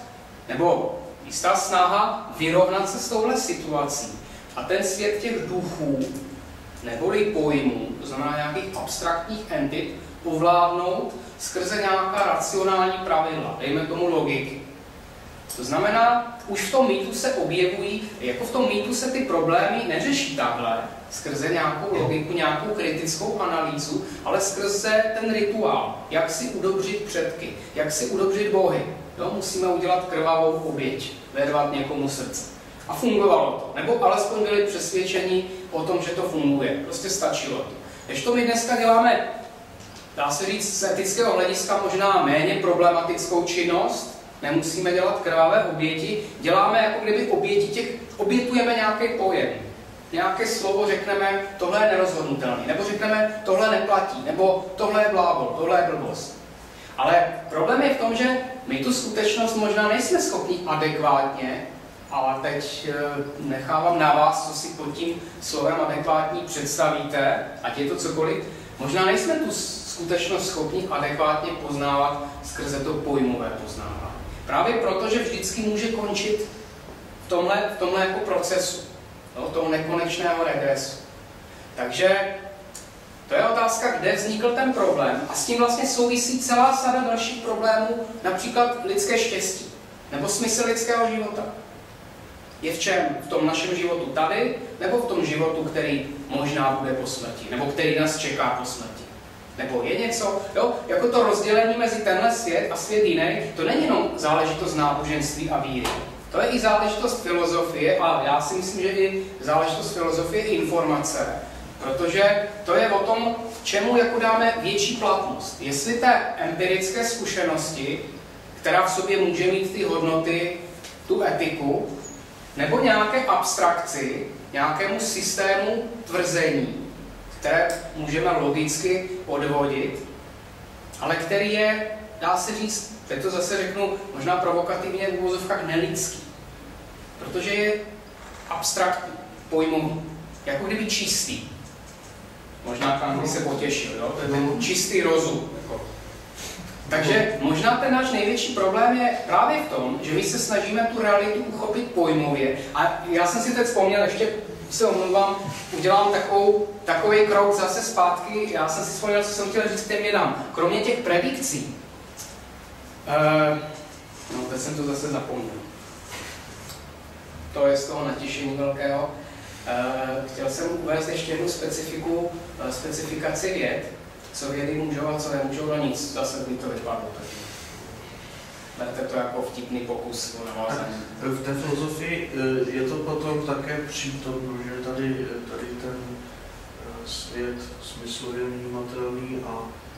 B: Nebo jistá snaha vyrovnat se s touhle situací. A ten svět těch duchů, neboli pojmů, to znamená nějakých abstraktních entit, ovládnout skrze nějaká racionální pravidla, dejme tomu logiky. To znamená, už v tom mýtu se objevují, jako v tom mýtu se ty problémy neřeší takhle, skrze nějakou logiku, nějakou kritickou analýzu, ale skrze ten rituál, jak si udobřit předky, jak si udobřit bohy. Jo, musíme udělat krvavou oběť, vyrvat někomu srdce. A fungovalo to. Nebo alespoň byli přesvědčeni o tom, že to funguje. Prostě stačilo to. Když to my dneska děláme, dá se říct, z etického hlediska možná méně problematickou činnost, nemusíme dělat krvavé oběti, děláme jako kdyby oběti těch, obětujeme nějaký pojem. Nějaké slovo řekneme, tohle je nerozhodnutelný, nebo řekneme, tohle neplatí, nebo tohle je blábol, tohle je blbost. Ale problém je v tom, že my tu skutečnost možná nejsme schopni adekvátně, ale teď nechávám na vás, co si pod tím slovem adekvátní představíte, ať je to cokoliv, možná nejsme tu skutečnost schopni adekvátně poznávat skrze to pojmové poznávání. Právě proto, že vždycky může končit v tomhle, v tomhle jako procesu, no, toho nekonečného regresu. Takže to je otázka, kde vznikl ten problém a s tím vlastně souvisí celá sada dalších problémů, například lidské štěstí nebo smysl lidského života. Je v čem? V tom našem životu tady, nebo v tom životu, který možná bude po smrti, nebo který nás čeká po smrti. Nebo je něco, jo? Jako to rozdělení mezi tenhle svět a svět jiný, to není jenom záležitost náboženství a víry. To je i záležitost filozofie a já si myslím, že i záležitost filozofie i informace. Protože to je o tom, čemu jako dáme větší platnost. Jestli té empirické zkušenosti, která v sobě může mít ty hodnoty, tu etiku, nebo nějaké abstrakci, nějakému systému tvrzení, které můžeme logicky odvodit, ale který je, dá se říct, teď to zase řeknu možná provokativně v uvozovkách nelidský, protože je abstraktní, pojmový, jako kdyby čistý. Možná Kant by se potěšil, jo? To je ten čistý rozum. Jako. Takže možná ten náš největší problém je právě v tom, že my se snažíme tu realitu uchopit pojmově. A já jsem si teď vzpomněl, ještě se omlouvám, udělám takovou, takový krok zase zpátky. Já jsem si vzpomněl, co jsem chtěl říct těm vědám. Kromě těch predikcí, uh, no teď jsem to zase zapomněl. To je z toho natěšení velkého. Uh, chtěl jsem uvést ještě jednu specifiku, uh, specifikaci věd, co vědy můžou a co nemůžou, no nic, zase mi to vypadlo. Berte to jako vtipný pokus o navázání.
A: V té filozofii je to potom také přítomno, že tady, tady ten svět smyslově vnímatelný a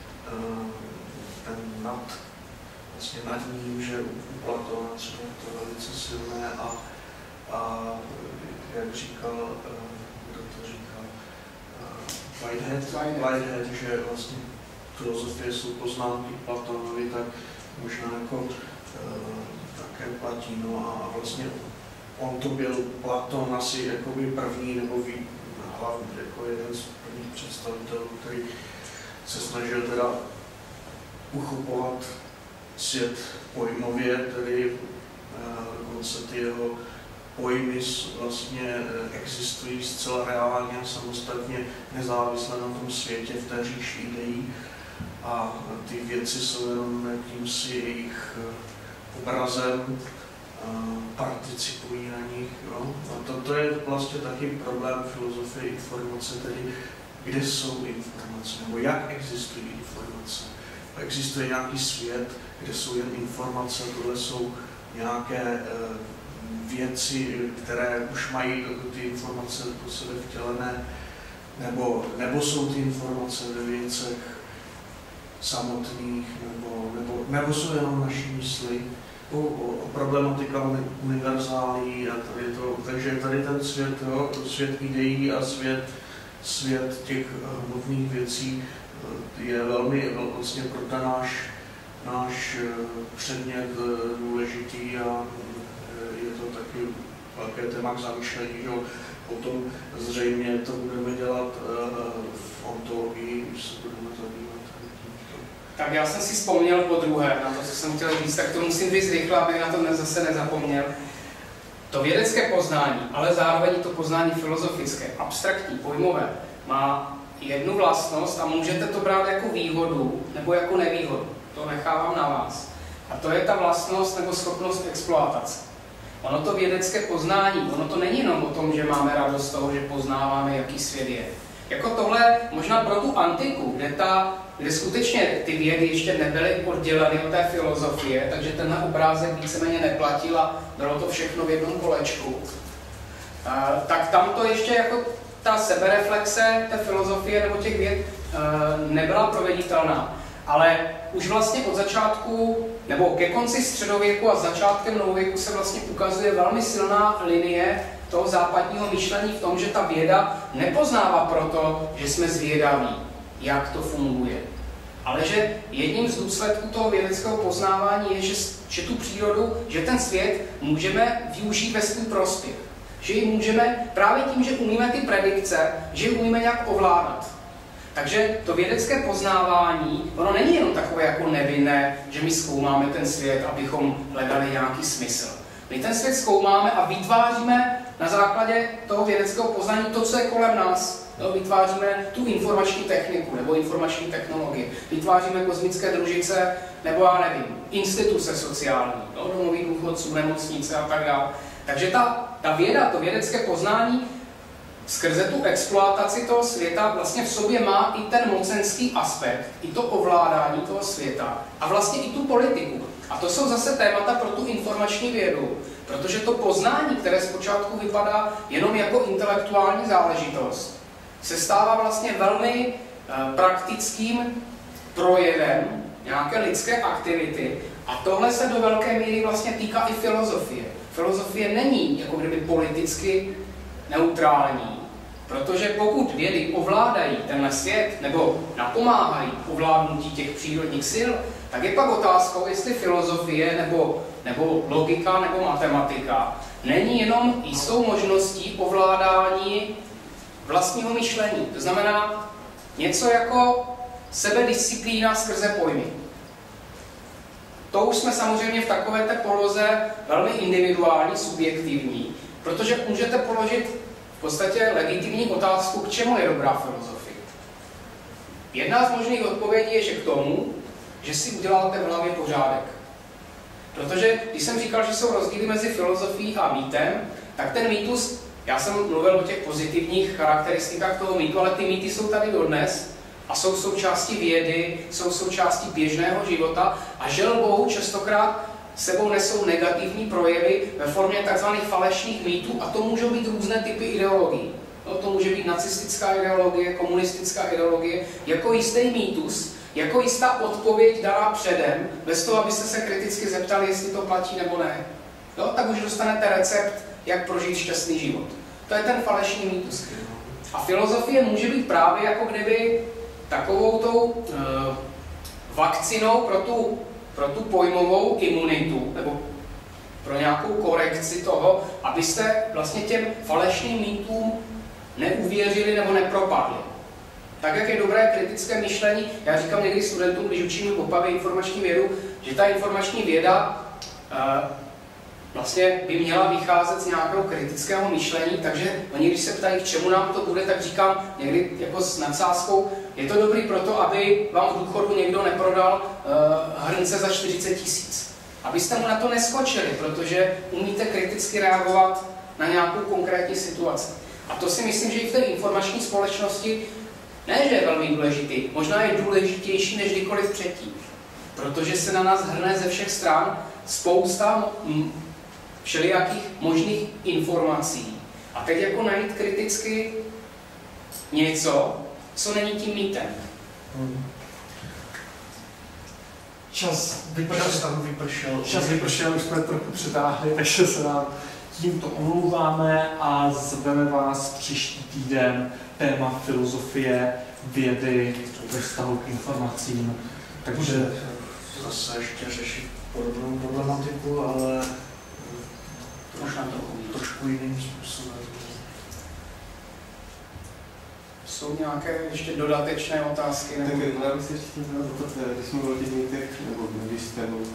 A: ten nad, vlastně nad ním, že u Platona třeba to velice silné a, a jak říkal, kdo to říkal, Whitehead, Whitehead, že vlastně filozofie jsou poznámky Platonovi, tak možná jako uh, také platí, no a vlastně on to byl Platon asi jakoby první nebo ví, hlavně jako jeden z prvních představitelů, který se snažil teda uchopovat svět pojmově, tedy uh, dokonce ty jeho pojmy vlastně existují zcela reálně a samostatně nezávisle na tom světě v té říši ideí a ty věci jsou jenom jakýmsi jejich obrazem, participují na nich. Jo? A to, to je vlastně taky problém filozofie informace, tedy kde jsou informace, nebo jak existují informace. Existuje nějaký svět, kde jsou jen informace, tohle jsou nějaké věci, které už mají ty informace po sebe vtělené, nebo, nebo jsou ty informace ve věcech samotných, nebo, nebo, nebo jsou jenom naší mysli. O, o problematika univerzální a tady to, takže tady ten svět, jo, svět ideí a svět, svět těch hmotných věcí je velmi vlastně pro ten náš, náš předmět důležitý a je to taky velké téma k zamýšlení, že potom zřejmě to budeme dělat v ontologii, když se budeme zabývat tímto
B: Tak já jsem si vzpomněl po druhé na to, co jsem chtěl říct, tak to musím říct rychle, abych na to zase nezapomněl. To vědecké poznání, ale zároveň to poznání filozofické, abstraktní, pojmové, má jednu vlastnost a můžete to brát jako výhodu nebo jako nevýhodu. To nechávám na vás. A to je ta vlastnost nebo schopnost exploatace. Ono to vědecké poznání, ono to není jenom o tom, že máme radost z toho, že poznáváme, jaký svět je. Jako tohle možná pro tu antiku, kde, ta, kde skutečně ty vědy ještě nebyly odděleny od té filozofie, takže tenhle obrázek víceméně neplatil a bylo to všechno v jednom kolečku, uh, tak tam to ještě jako ta sebereflexe té filozofie nebo těch věd uh, nebyla proveditelná. Ale už vlastně od začátku, nebo ke konci středověku a začátkem novověku se vlastně ukazuje velmi silná linie toho západního myšlení v tom, že ta věda nepoznává proto, že jsme zvědaví, jak to funguje. Ale že jedním z důsledků toho vědeckého poznávání je, že, že tu přírodu, že ten svět můžeme využít ve svůj prospěch. Že ji můžeme právě tím, že umíme ty predikce, že ji umíme nějak ovládat. Takže to vědecké poznávání, ono není jenom takové jako nevinné, že my zkoumáme ten svět, abychom hledali nějaký smysl. My ten svět zkoumáme a vytváříme na základě toho vědeckého poznání to, co je kolem nás. No, vytváříme tu informační techniku nebo informační technologie. Vytváříme kozmické družice nebo já nevím, instituce sociální, no, domový důchodců, nemocnice a tak dále. Takže ta, ta věda, to vědecké poznání skrze tu exploataci toho světa vlastně v sobě má i ten mocenský aspekt, i to ovládání toho světa a vlastně i tu politiku. A to jsou zase témata pro tu informační vědu, protože to poznání, které zpočátku vypadá jenom jako intelektuální záležitost, se stává vlastně velmi eh, praktickým projevem nějaké lidské aktivity a tohle se do velké míry vlastně týká i filozofie. Filozofie není jako kdyby politicky neutrální, protože pokud vědy ovládají tenhle svět nebo napomáhají ovládnutí těch přírodních sil, tak je pak otázkou, jestli filozofie nebo, nebo logika nebo matematika není jenom jistou možností ovládání vlastního myšlení. To znamená něco jako sebedisciplína skrze pojmy. To už jsme samozřejmě v takové té poloze velmi individuální, subjektivní, protože můžete položit v podstatě legitimní otázku, k čemu je dobrá filozofie. Jedna z možných odpovědí je, že k tomu, že si uděláte v hlavě pořádek. Protože když jsem říkal, že jsou rozdíly mezi filozofií a mýtem, tak ten mýtus, já jsem mluvil o těch pozitivních charakteristikách toho mýtu, ale ty mýty jsou tady dodnes a jsou součástí vědy, jsou součástí běžného života a žel bohu častokrát sebou nesou negativní projevy ve formě tzv. Falešných mýtů a to můžou být různé typy ideologií. No, to může být nacistická ideologie, komunistická ideologie, jako jistý mýtus, jako jistá odpověď daná předem, bez toho, abyste se kriticky zeptali, jestli to platí nebo ne. No, tak už dostanete recept, jak prožít šťastný život. To je ten falešný mýtus. A filozofie může být právě jako kdyby takovou tou uh, vakcinou pro tu pro tu pojmovou imunitu, nebo pro nějakou korekci toho, abyste vlastně těm falešným mýtům neuvěřili nebo nepropadli. Tak, jak je dobré kritické myšlení, já říkám někdy studentům, když učím v Opavě informační vědu, že ta informační věda uh, vlastně by měla vycházet z nějakého kritického myšlení, takže oni, když se ptají, k čemu nám to bude, tak říkám někdy jako s nadsázkou, je to dobrý proto, aby vám v důchodu někdo neprodal uh, hrnce za čtyřicet tisíc. Abyste mu na to neskočili, protože umíte kriticky reagovat na nějakou konkrétní situaci. A to si myslím, že i v té informační společnosti ne, že je velmi důležitý, možná je důležitější než kdykoliv předtím. Protože se na nás hrne ze všech stran spousta všelijakých možných informací. A teď jako najít kriticky něco, co není tím mýtem.
C: Hmm. Čas vypršel,
A: čas tam vypršel.
C: Čas vypršel, už jsme trochu přetáhli, takže se nám tímto omlouváme a zveme vás příští týden téma filozofie, vědy, ve vztahu k informacím. Takže
A: zase ještě řešit podobnou problematiku, ale
B: možná trochu,
A: trošku jiným způsobem.
B: jsou nějaké ještě dodatečné otázky?
E: Tak já bych se ještě chtěl zeptat, když jsme mluvili o těch mýtech, nebo když jste mluvili,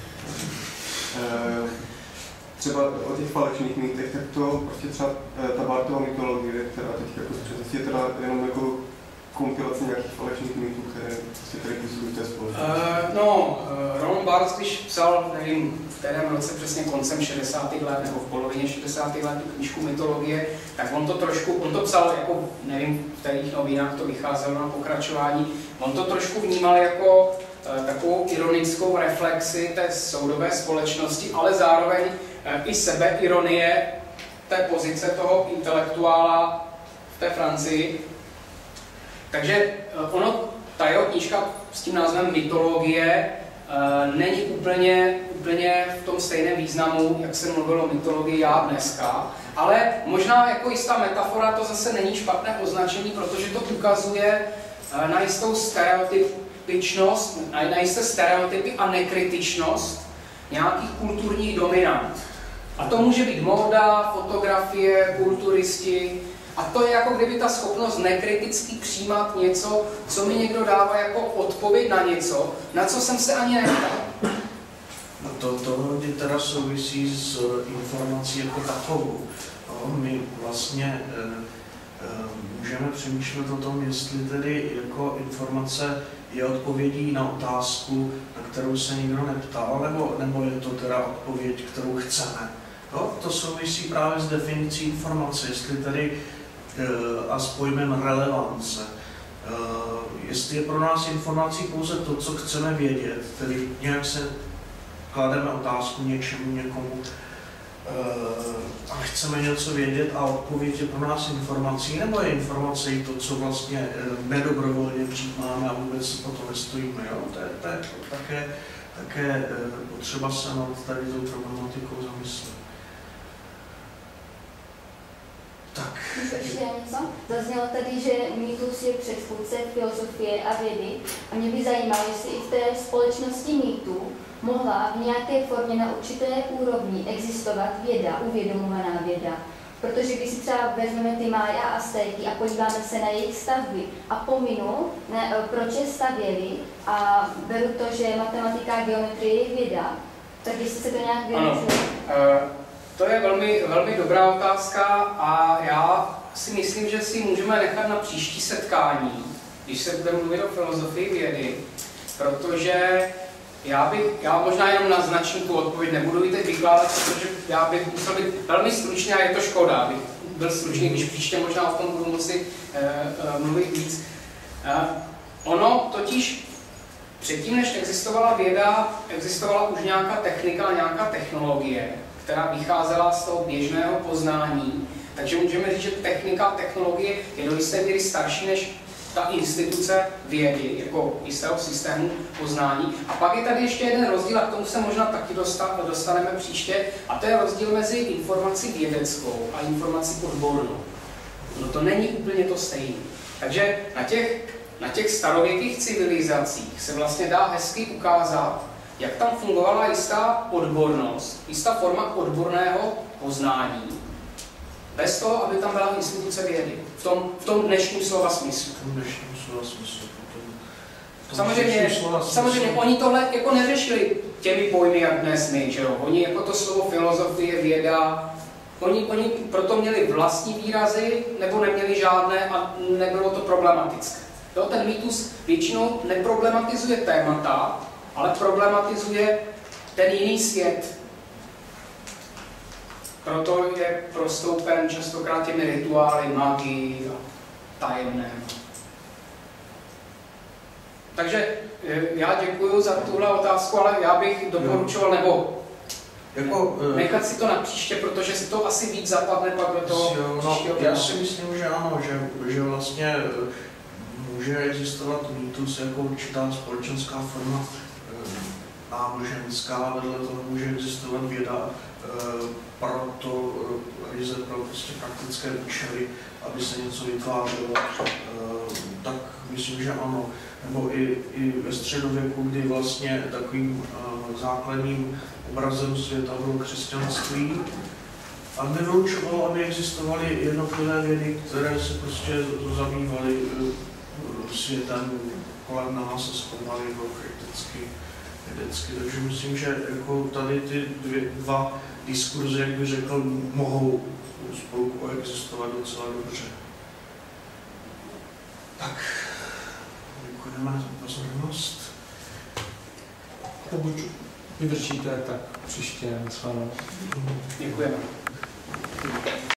E: třeba o těch falešných mýtech, tak to prostě třeba ta Bartova mytologie, která teď jako je teda jenom jako kompilace nějakých falešných mýtů, které prostě tady působí v té společnosti.
B: Uh, no, uh, Roland Barthes, když psal, nevím, v kterém roce přesně koncem šedesátých let nebo v polovině šedesátých let tu knížku Mytologie, tak on to trošku, on to psal jako, nevím, v kterých novinách to vycházelo na pokračování, on to trošku vnímal jako uh, takovou ironickou reflexi té soudobé společnosti, ale zároveň uh, i sebeironie té pozice toho intelektuála v té Francii. Takže ono, ta jeho knížka s tím názvem Mytologie není úplně, úplně v tom stejném významu, jak jsem mluvil o mytologii já dneska, ale možná jako jistá metafora to zase není špatné označení, protože to ukazuje na jistou stereotypičnost, na jisté stereotypy a nekritičnost nějakých kulturních dominant. A to může být móda, fotografie, kulturisti. A to je jako kdyby ta schopnost nekriticky přijímat něco, co mi někdo dává jako odpověď na něco, na co jsem se ani neptal.
A: No to, to hodně teda souvisí s informací jako takovou. No, my vlastně e, e, můžeme přemýšlet o tom, jestli tedy jako informace je odpovědí na otázku, na kterou se nikdo neptal, nebo, nebo je to teda odpověď, kterou chceme. No, to souvisí právě s definicí informace, jestli tedy a s pojmem relevance. Jestli je pro nás informací pouze to, co chceme vědět, tedy nějak se klademe otázku něčemu, někomu a chceme něco vědět a odpověď je pro nás informací, nebo je informace i to, co vlastně nedobrovolně přijímáme a vůbec se po to nestojíme. Jo? To je, to je také, také potřeba se nad tady tou problematikou zamyslet. Tak.
F: Ještě něco? Zaznělo tady, že mýtus je předchůdce filozofie a vědy a mě by zajímalo, jestli i v té společnosti mýtu mohla v nějaké formě na určité úrovni existovat věda, uvědomovaná věda. Protože když si třeba vezmeme ty Mája a Aztéky a podíváme se na jejich stavby a pominu, ne, proč je stavěli a beru to, že matematika a geometrie je věda, tak jestli se to nějak vyjadřuje.
B: To je velmi, velmi dobrá otázka a já si myslím, že si můžeme nechat na příští setkání, když se budeme mluvit o filozofii vědy, protože já bych, já možná jenom naznačím tu odpověď, nebudu ji teď vykládat, protože já bych musel být velmi stručný a je to škoda, abych byl stručný, když příště možná o tom budu moci uh, uh, mluvit víc. Uh, ono totiž předtím, než existovala věda, existovala už nějaká technika, nějaká technologie, která vycházela z toho běžného poznání. Takže můžeme říct, že technika a technologie je do jisté míry starší než ta instituce vědy, jako jistého systému poznání. A pak je tady ještě jeden rozdíl, a k tomu se možná taky dostaneme příště, a to je rozdíl mezi informací vědeckou a informací odbornou. No to není úplně to stejné. Takže na těch, na těch starověkých civilizacích se vlastně dá hezky ukázat, jak tam fungovala jistá odbornost, jistá forma odborného poznání, bez toho, aby tam byla instituce vědy, v tom, v tom dnešním slova smyslu.
A: V tom dnešním slova smyslu.
B: Samozřejmě, samozřejmě oni tohle jako neřešili těmi pojmy, jak dnes my, že jo? Oni jako to slovo filozofie, věda, oni, oni proto měli vlastní výrazy, nebo neměli žádné a nebylo to problematické. Jo, ten mýtus většinou neproblematizuje témata, ale problematizuje ten jiný svět. Proto je prostoupen častokrát těmi rituály, magii a tajemné. Takže já děkuji za tuhle otázku, ale já bych doporučoval, nebo jako, nechat si to na příště, protože si to asi víc zapadne pak do toho
A: jo,
B: příštího.
A: No, já si myslím, že ano, že, že vlastně může existovat mýtus jako určitá společenská forma náboženská, vedle toho může existovat věda pro to, ryze pro prostě praktické účely, aby se něco vytvářelo, tak myslím, že ano. Nebo i, i ve středověku, kdy vlastně takovým základním obrazem světa bylo křesťanství, A nevylučovalo, aby existovaly jednotlivé vědy, které se prostě zabývaly světem kolem nás a zkoumaly ho kriticky, vědecky. Takže myslím, že jako tady ty dvě, dva diskurzy, jak bych řekl, mohou spolu koexistovat docela dobře. Tak, děkujeme za pozornost.
C: Pokud vydržíte, tak příště nashledanou.
B: Děkujeme.